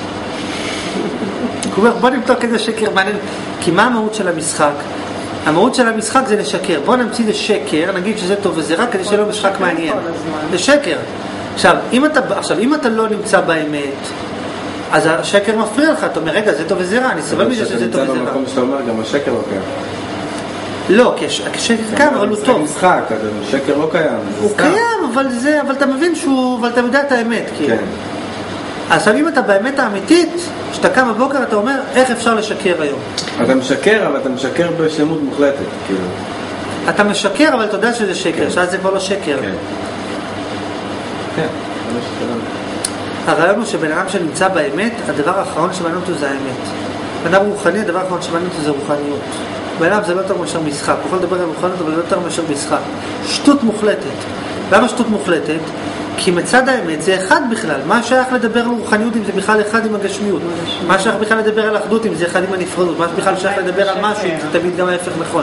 הוא אומר, בוא נמתוק איזה שקר מעניין, כי מה המהות של המשחק? המהות של המשחק זה לשקר. בוא נמציא לשקר, נגיד שזה טוב וזה רק כדי שיהיה לו משחק מעניין. זה שקר. עכשיו, אם אתה לא נמצא באמת, אז השקר מפריע לך, אתה אומר, רגע, זה טוב וזה רע, אני סבל מזה שזה טוב וזה רע. כשאתה נמצא במקום שאתה אומר, גם השקר לא קיים. לא, כשקר קיים, אבל הוא טוב. זה משחק, השקר לא קיים. הוא קיים, אבל אתה מבין אבל אתה יודע את האמת. כן. אז אם אתה באמת האמיתית, כשאתה קם בבוקר אתה אומר, איך אפשר לשקר היום? אתה משקר, אבל אתה משקר בשלמות מוחלטת, כאילו. אתה משקר, אבל אתה יודע שזה שקר, שאז זה כבר לא שקר. כן. כן, זה משקר. הרעיון הוא שבן אדם שנמצא באמת, הדבר האחרון שמעניין אותו זה האמת. בן אדם רוחני, הדבר האחרון שמעניין אותו זה רוחניות. בן אדם זה לא יותר מאשר משחק. הוא יכול לדבר על רוחניות, אבל לא יותר מאשר משחק. שטות מוחלטת. למה שטות מוחלטת? כי מצד האמת זה אחד בכלל. מה שייך לדבר על רוחניות אם זה בכלל אחד עם הגשמיות? מה שייך בכלל לדבר על אחדות אם זה אחד עם הנפרדות? מה שבכלל שייך לדבר על משהו אם זה תמיד גם ההפך נכון?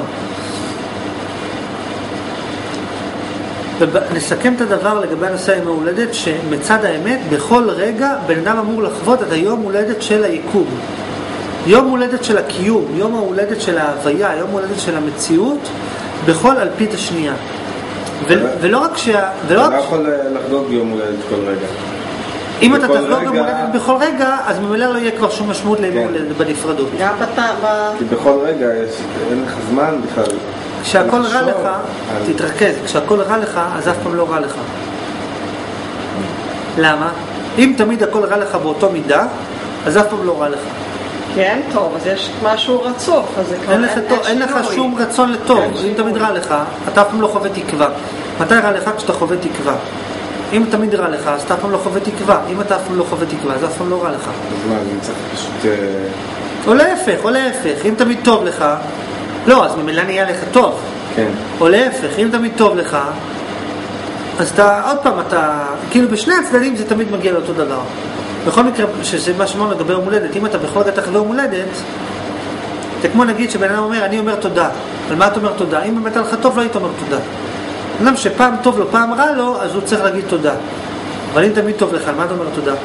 ונסכם את הדבר לגבי הנושא עם ההולדת, שמצד האמת בכל רגע בן אדם אמור לחוות את היום הולדת של היקום, יום הולדת של הקיום, יום ההולדת של ההוויה, יום הולדת של המציאות בכל אלפית השנייה. ולא רק אתה לא יכול לחגוג יום הולדת כל רגע. אם אתה תחגוג יום הולדת בכל רגע, אז ממילא לא יהיה כבר שום משמעות ליום הולדת בנפרדות. כי בכל רגע אין לך זמן בכלל. כשהכל רע לך, תתרכז. כשהכל רע לך, אז אף פעם לא רע לך. למה? אם תמיד הכל רע לך באותו מידה, אז אף פעם לא רע לך. כן, טוב, אז יש משהו רצוף, אז זה כבר אין לך שום רצון לטוב. אם תמיד רע לך, אתה אף פעם לא חווה תקווה. מתי רע לך? כשאתה חווה תקווה. אם תמיד רע לך, אז אתה אף פעם לא חווה תקווה. אם אתה אף פעם לא חווה תקווה, אז אף פעם לא רע לך. אז מה, זה צריך פשוט... או להפך. אם תמיד טוב לך, לא, אז ממילא נהיה לך טוב. כן. או להפך, אם תמיד טוב לך, אז עוד פעם, כאילו בשני הצדדים זה תמיד מגיע לאותו דבר. בכל מקרה, שזה מה שאמרנו לגבי יום הולדת, אם אתה בכל רגע תחווה יום הולדת, זה כמו נגיד שבן אדם אומר, אני אומר תודה. על מה אתה אומר תודה? אם באמת לך טוב, לא היית אומר תודה. בן אדם שפעם טוב לו, פעם רע לו, אז הוא צריך להגיד תודה. אבל אם תמיד טוב לך, על מה אתה אומר תודה?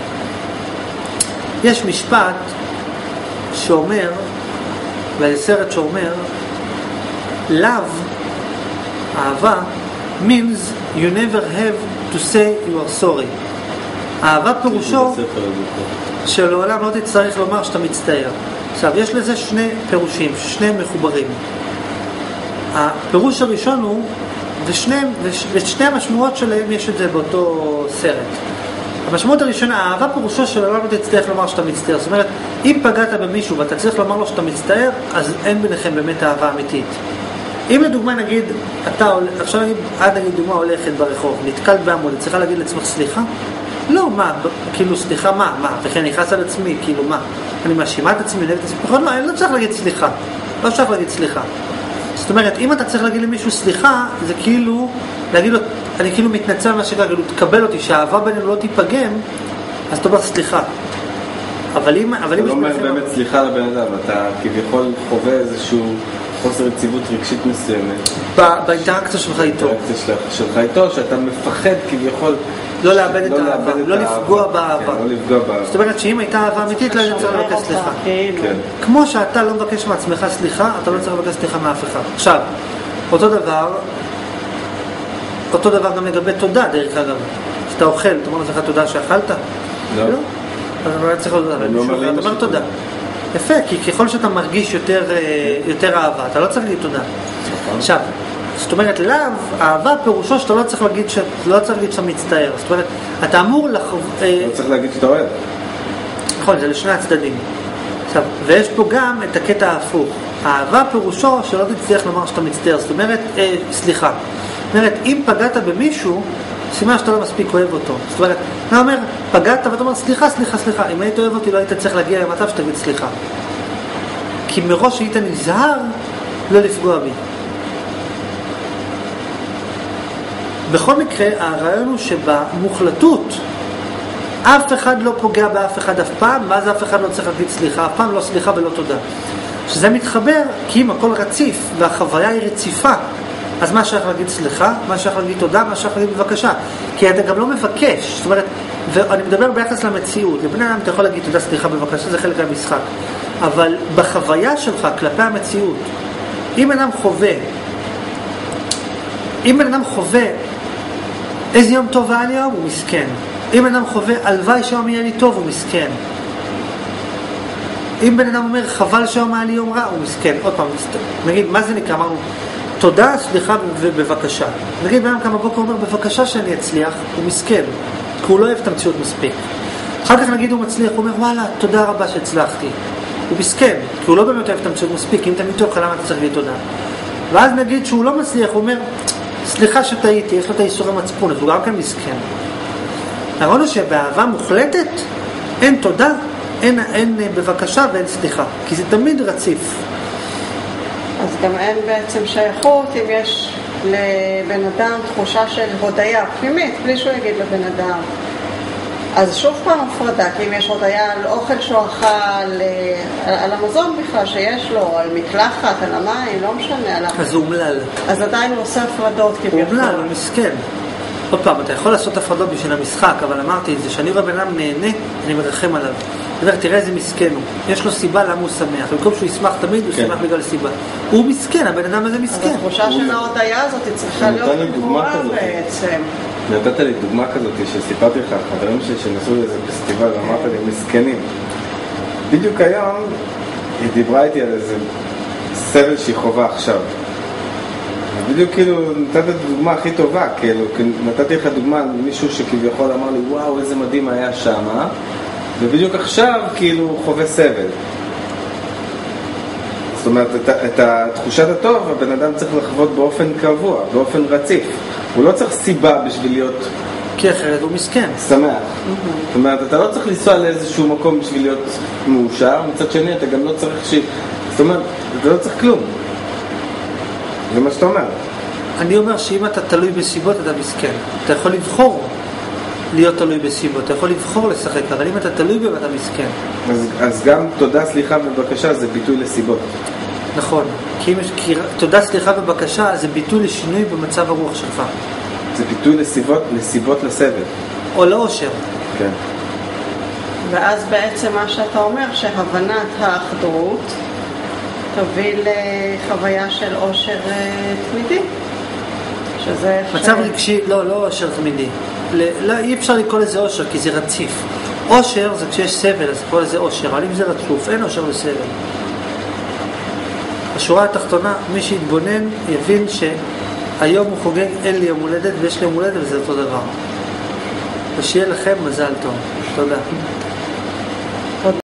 יש משפט שאומר, והסרט שאומר, love, אהבה, means you never have to say you are sorry. אהבה פירושו שלעולם לא תצטרך לומר שאתה מצטער. עכשיו, יש לזה שני פירושים, שני מחוברים. הפירוש הראשון הוא, ושני המשמעות שלהם יש את זה באותו סרט. המשמעות הראשונה, האהבה פירושו שלעולם לא תצטרך לומר שאתה מצטער. זאת אומרת, אם פגעת במישהו ואתה צריך לומר לו שאתה מצטער, אז אין ביניכם באמת אהבה אמיתית. אם לדוגמה נגיד, עכשיו נגיד דוגמה הולכת ברחוב, נתקלת בעמוד, את צריכה להגיד לעצמך סליחה? לא, מה? כאילו סליחה מה? וכן נכנס על עצמי, כאילו מה? אני מאשימה את עצמי, נהלת את עצמי, פחות לא, אני לא צריך להגיד סליחה. לא צריך להגיד סליחה. זאת אומרת, אם אתה צריך להגיד למישהו סליחה, זה כאילו, להגיד לו, אני כאילו מתנצל מה שקרה, כאילו תקבל אותי, שהאהבה בינינו לא תיפגם, אז אתה אומר סליחה. אבל אם... אתה לא אומר באמת סליחה לבן אדם, אתה כביכול חווה איזשהו חוסר יציבות רגשית מסוימת. באינטראקציה שלך איתו. באינטראקציה שלך איתו, שאתה מפחד כביכול... לא לאבד את האהבה, לא לפגוע באהבה. כן, לא לפגוע באהבה. זאת אומרת שאם הייתה אהבה אמיתית, לא צריך לבקש סליחה. כן. כמו שאתה לא מבקש מעצמך סליחה, אתה לא צריך לבקש סליחה מאף אחד. עכשיו, אותו דבר גם לגבי תודה, דרך אגב. כשאתה אוכל, אתה אומר לך תודה שאכלת? לא. אז אתה לא צריך תודה. אתה אומר תודה. יפה, כי ככל שאתה מרגיש יותר אהבה, אתה לא צריך להגיד תודה. עכשיו, זאת אומרת, אהבה פירושו שאתה לא צריך להגיד שאתה מצטער. זאת אומרת, אתה אמור לא צריך להגיד שאתה אוהב. נכון, זה לשני הצדדים. עכשיו, ויש פה גם את הקטע ההפוך. האהבה פירושו שלא תצטרך לומר שאתה מצטער. זאת אומרת, סליחה. זאת אומרת, אם פגעת במישהו, סימן שאתה לא מספיק אוהב אותו. זאת אומרת, אתה אומר, פגעת ואתה אומר, סליחה. אם היית אוהב אותי, לא היית צריך להגיע למצב שתגיד סליחה. כי מראש היית נזהר לא לפגוע בי. בכל מקרה, הרעיון הוא שבמוחלטות אף אחד לא פוגע באף אחד אף פעם, ואז אף אחד לא צריך להגיד סליחה, אף פעם לא סליחה ולא תודה. שזה מתחבר כי אם הכל רציף והחוויה היא רציפה, אז מה שייך להגיד סליחה, מה שייך להגיד תודה, מה שייך להגיד בבקשה. כי אתה גם לא מבקש, זאת אומרת, ואני מדבר ביחס למציאות, לבני אדם אתה יכול להגיד תודה, סליחה, בבקשה, זה חלק מהמשחק. אבל בחוויה שלך כלפי המציאות, אם בן אדם חווה איזה יום טוב היה לי היום, הוא מסכן. אם בן אדם חווה הלוואי שהיום יהיה לי טוב, הוא מסכן. אם בן אדם אומר חבל שהיום היה לי יום רע, הוא מסכן. עוד פעם, נגיד, מה זה נקרא? אמרנו, תודה, סליחה ובבקשה. נגיד, בן אדם כמה בוקר אומר, בבקשה שאני אצליח, הוא מסכן. כי הוא לא אוהב את המציאות מספיק. אחר כך נגיד הוא מצליח, הוא אומר, וואלה, תודה רבה שהצלחתי. הוא מסכן, כי הוא לא באמת אוהב את המציאות מספיק. אם תמיד תוך, למה אתה צריך להגיד תודה? ואז נגיד שהוא לא מצליח, הוא אומר, סליחה שטעיתי, יש לו את האיסור המצפון, אז הוא גם כן מסכן. הרעיון הוא שבאהבה מוחלטת אין תודה, אין בבקשה ואין סליחה, כי זה תמיד רציף. אז גם אין בעצם שייכות אם יש לבן אדם תחושה של הודיה פנימית, בלי שהוא יגיד לבן אדם. אז שוב פעם הפרדה, כי אם יש הודיה על אוכל שהוא אכל, על המזון בכלל שיש לו, על מקלחת, על המים, לא משנה. אז הוא אומלל. אז עדיין הוא עושה הפרדות כביכול. הוא אומלל, הוא מסכן. עוד פעם, אתה יכול לעשות הפרדות בשביל המשחק, אבל אמרתי את זה, שאני רואה בן אדם נהנה, אני מרחם עליו. אני אומר, תראה איזה מסכן הוא. יש לו סיבה למה הוא שמח. במקום שהוא ישמח תמיד, הוא שמח בגלל סיבה. הוא מסכן, הבן אדם הזה מסכן. אז התחושה של ההודיה הזאת היא צריכה להיות גבוהה בעצם. נתת לי דוגמה כזאת שסיפרתי לך, חברים שנסעו לאיזה פסטיבל ואמרת לי, מסכנים. בדיוק היום היא דיברה איתי על איזה סבל שהיא חובה עכשיו. בדיוק כאילו נתת את הדוגמה הכי טובה, כאילו נתתי לך דוגמה על מישהו שכביכול אמר לי, וואו איזה מדהים היה שם, ובדיוק עכשיו כאילו חווה סבל. זאת אומרת, את תחושת הטוב הבן אדם צריך לחוות באופן קבוע, באופן רציף. הוא לא צריך סיבה בשביל להיות... כי אחרת הוא מסכן. שמח. זאת אומרת, אתה לא צריך לנסוע לאיזשהו מקום בשביל להיות מאושר, מצד שני אתה גם לא צריך זאת אומרת, אתה לא צריך כלום. זה מה שאתה אומר. אני אומר שאם אתה תלוי בסיבות, אתה מסכן. אתה יכול לבחור להיות תלוי בסיבות, אתה יכול לבחור לשחק, אבל אם אתה תלוי בו, אתה מסכן. אז גם תודה, סליחה ובקשה זה ביטוי לסיבות. נכון. כי תודה, סליחה ובקשה זה ביטוי לשינוי במצב הרוח שלך. זה ביטוי לסיבות לסבל. או לאושר. כן. ואז בעצם מה שאתה אומר, שהבנת האחדות תביא לחוויה של אושר תמידי. שזה מצב רגשי, לא אושר תמידי. אי אפשר לקרוא לזה אושר, כי זה רציף. אושר זה כשיש סבל, אז לקרוא לזה אושר. אבל אם זה רצוף, אין אושר לסבל. השורה התחתונה, מי שיתבונן יבין שהיום הוא חוגג, אין לי יום הולדת ויש לי יום הולדת וזה אותו דבר. ושיהיה לכם מזל טוב. תודה.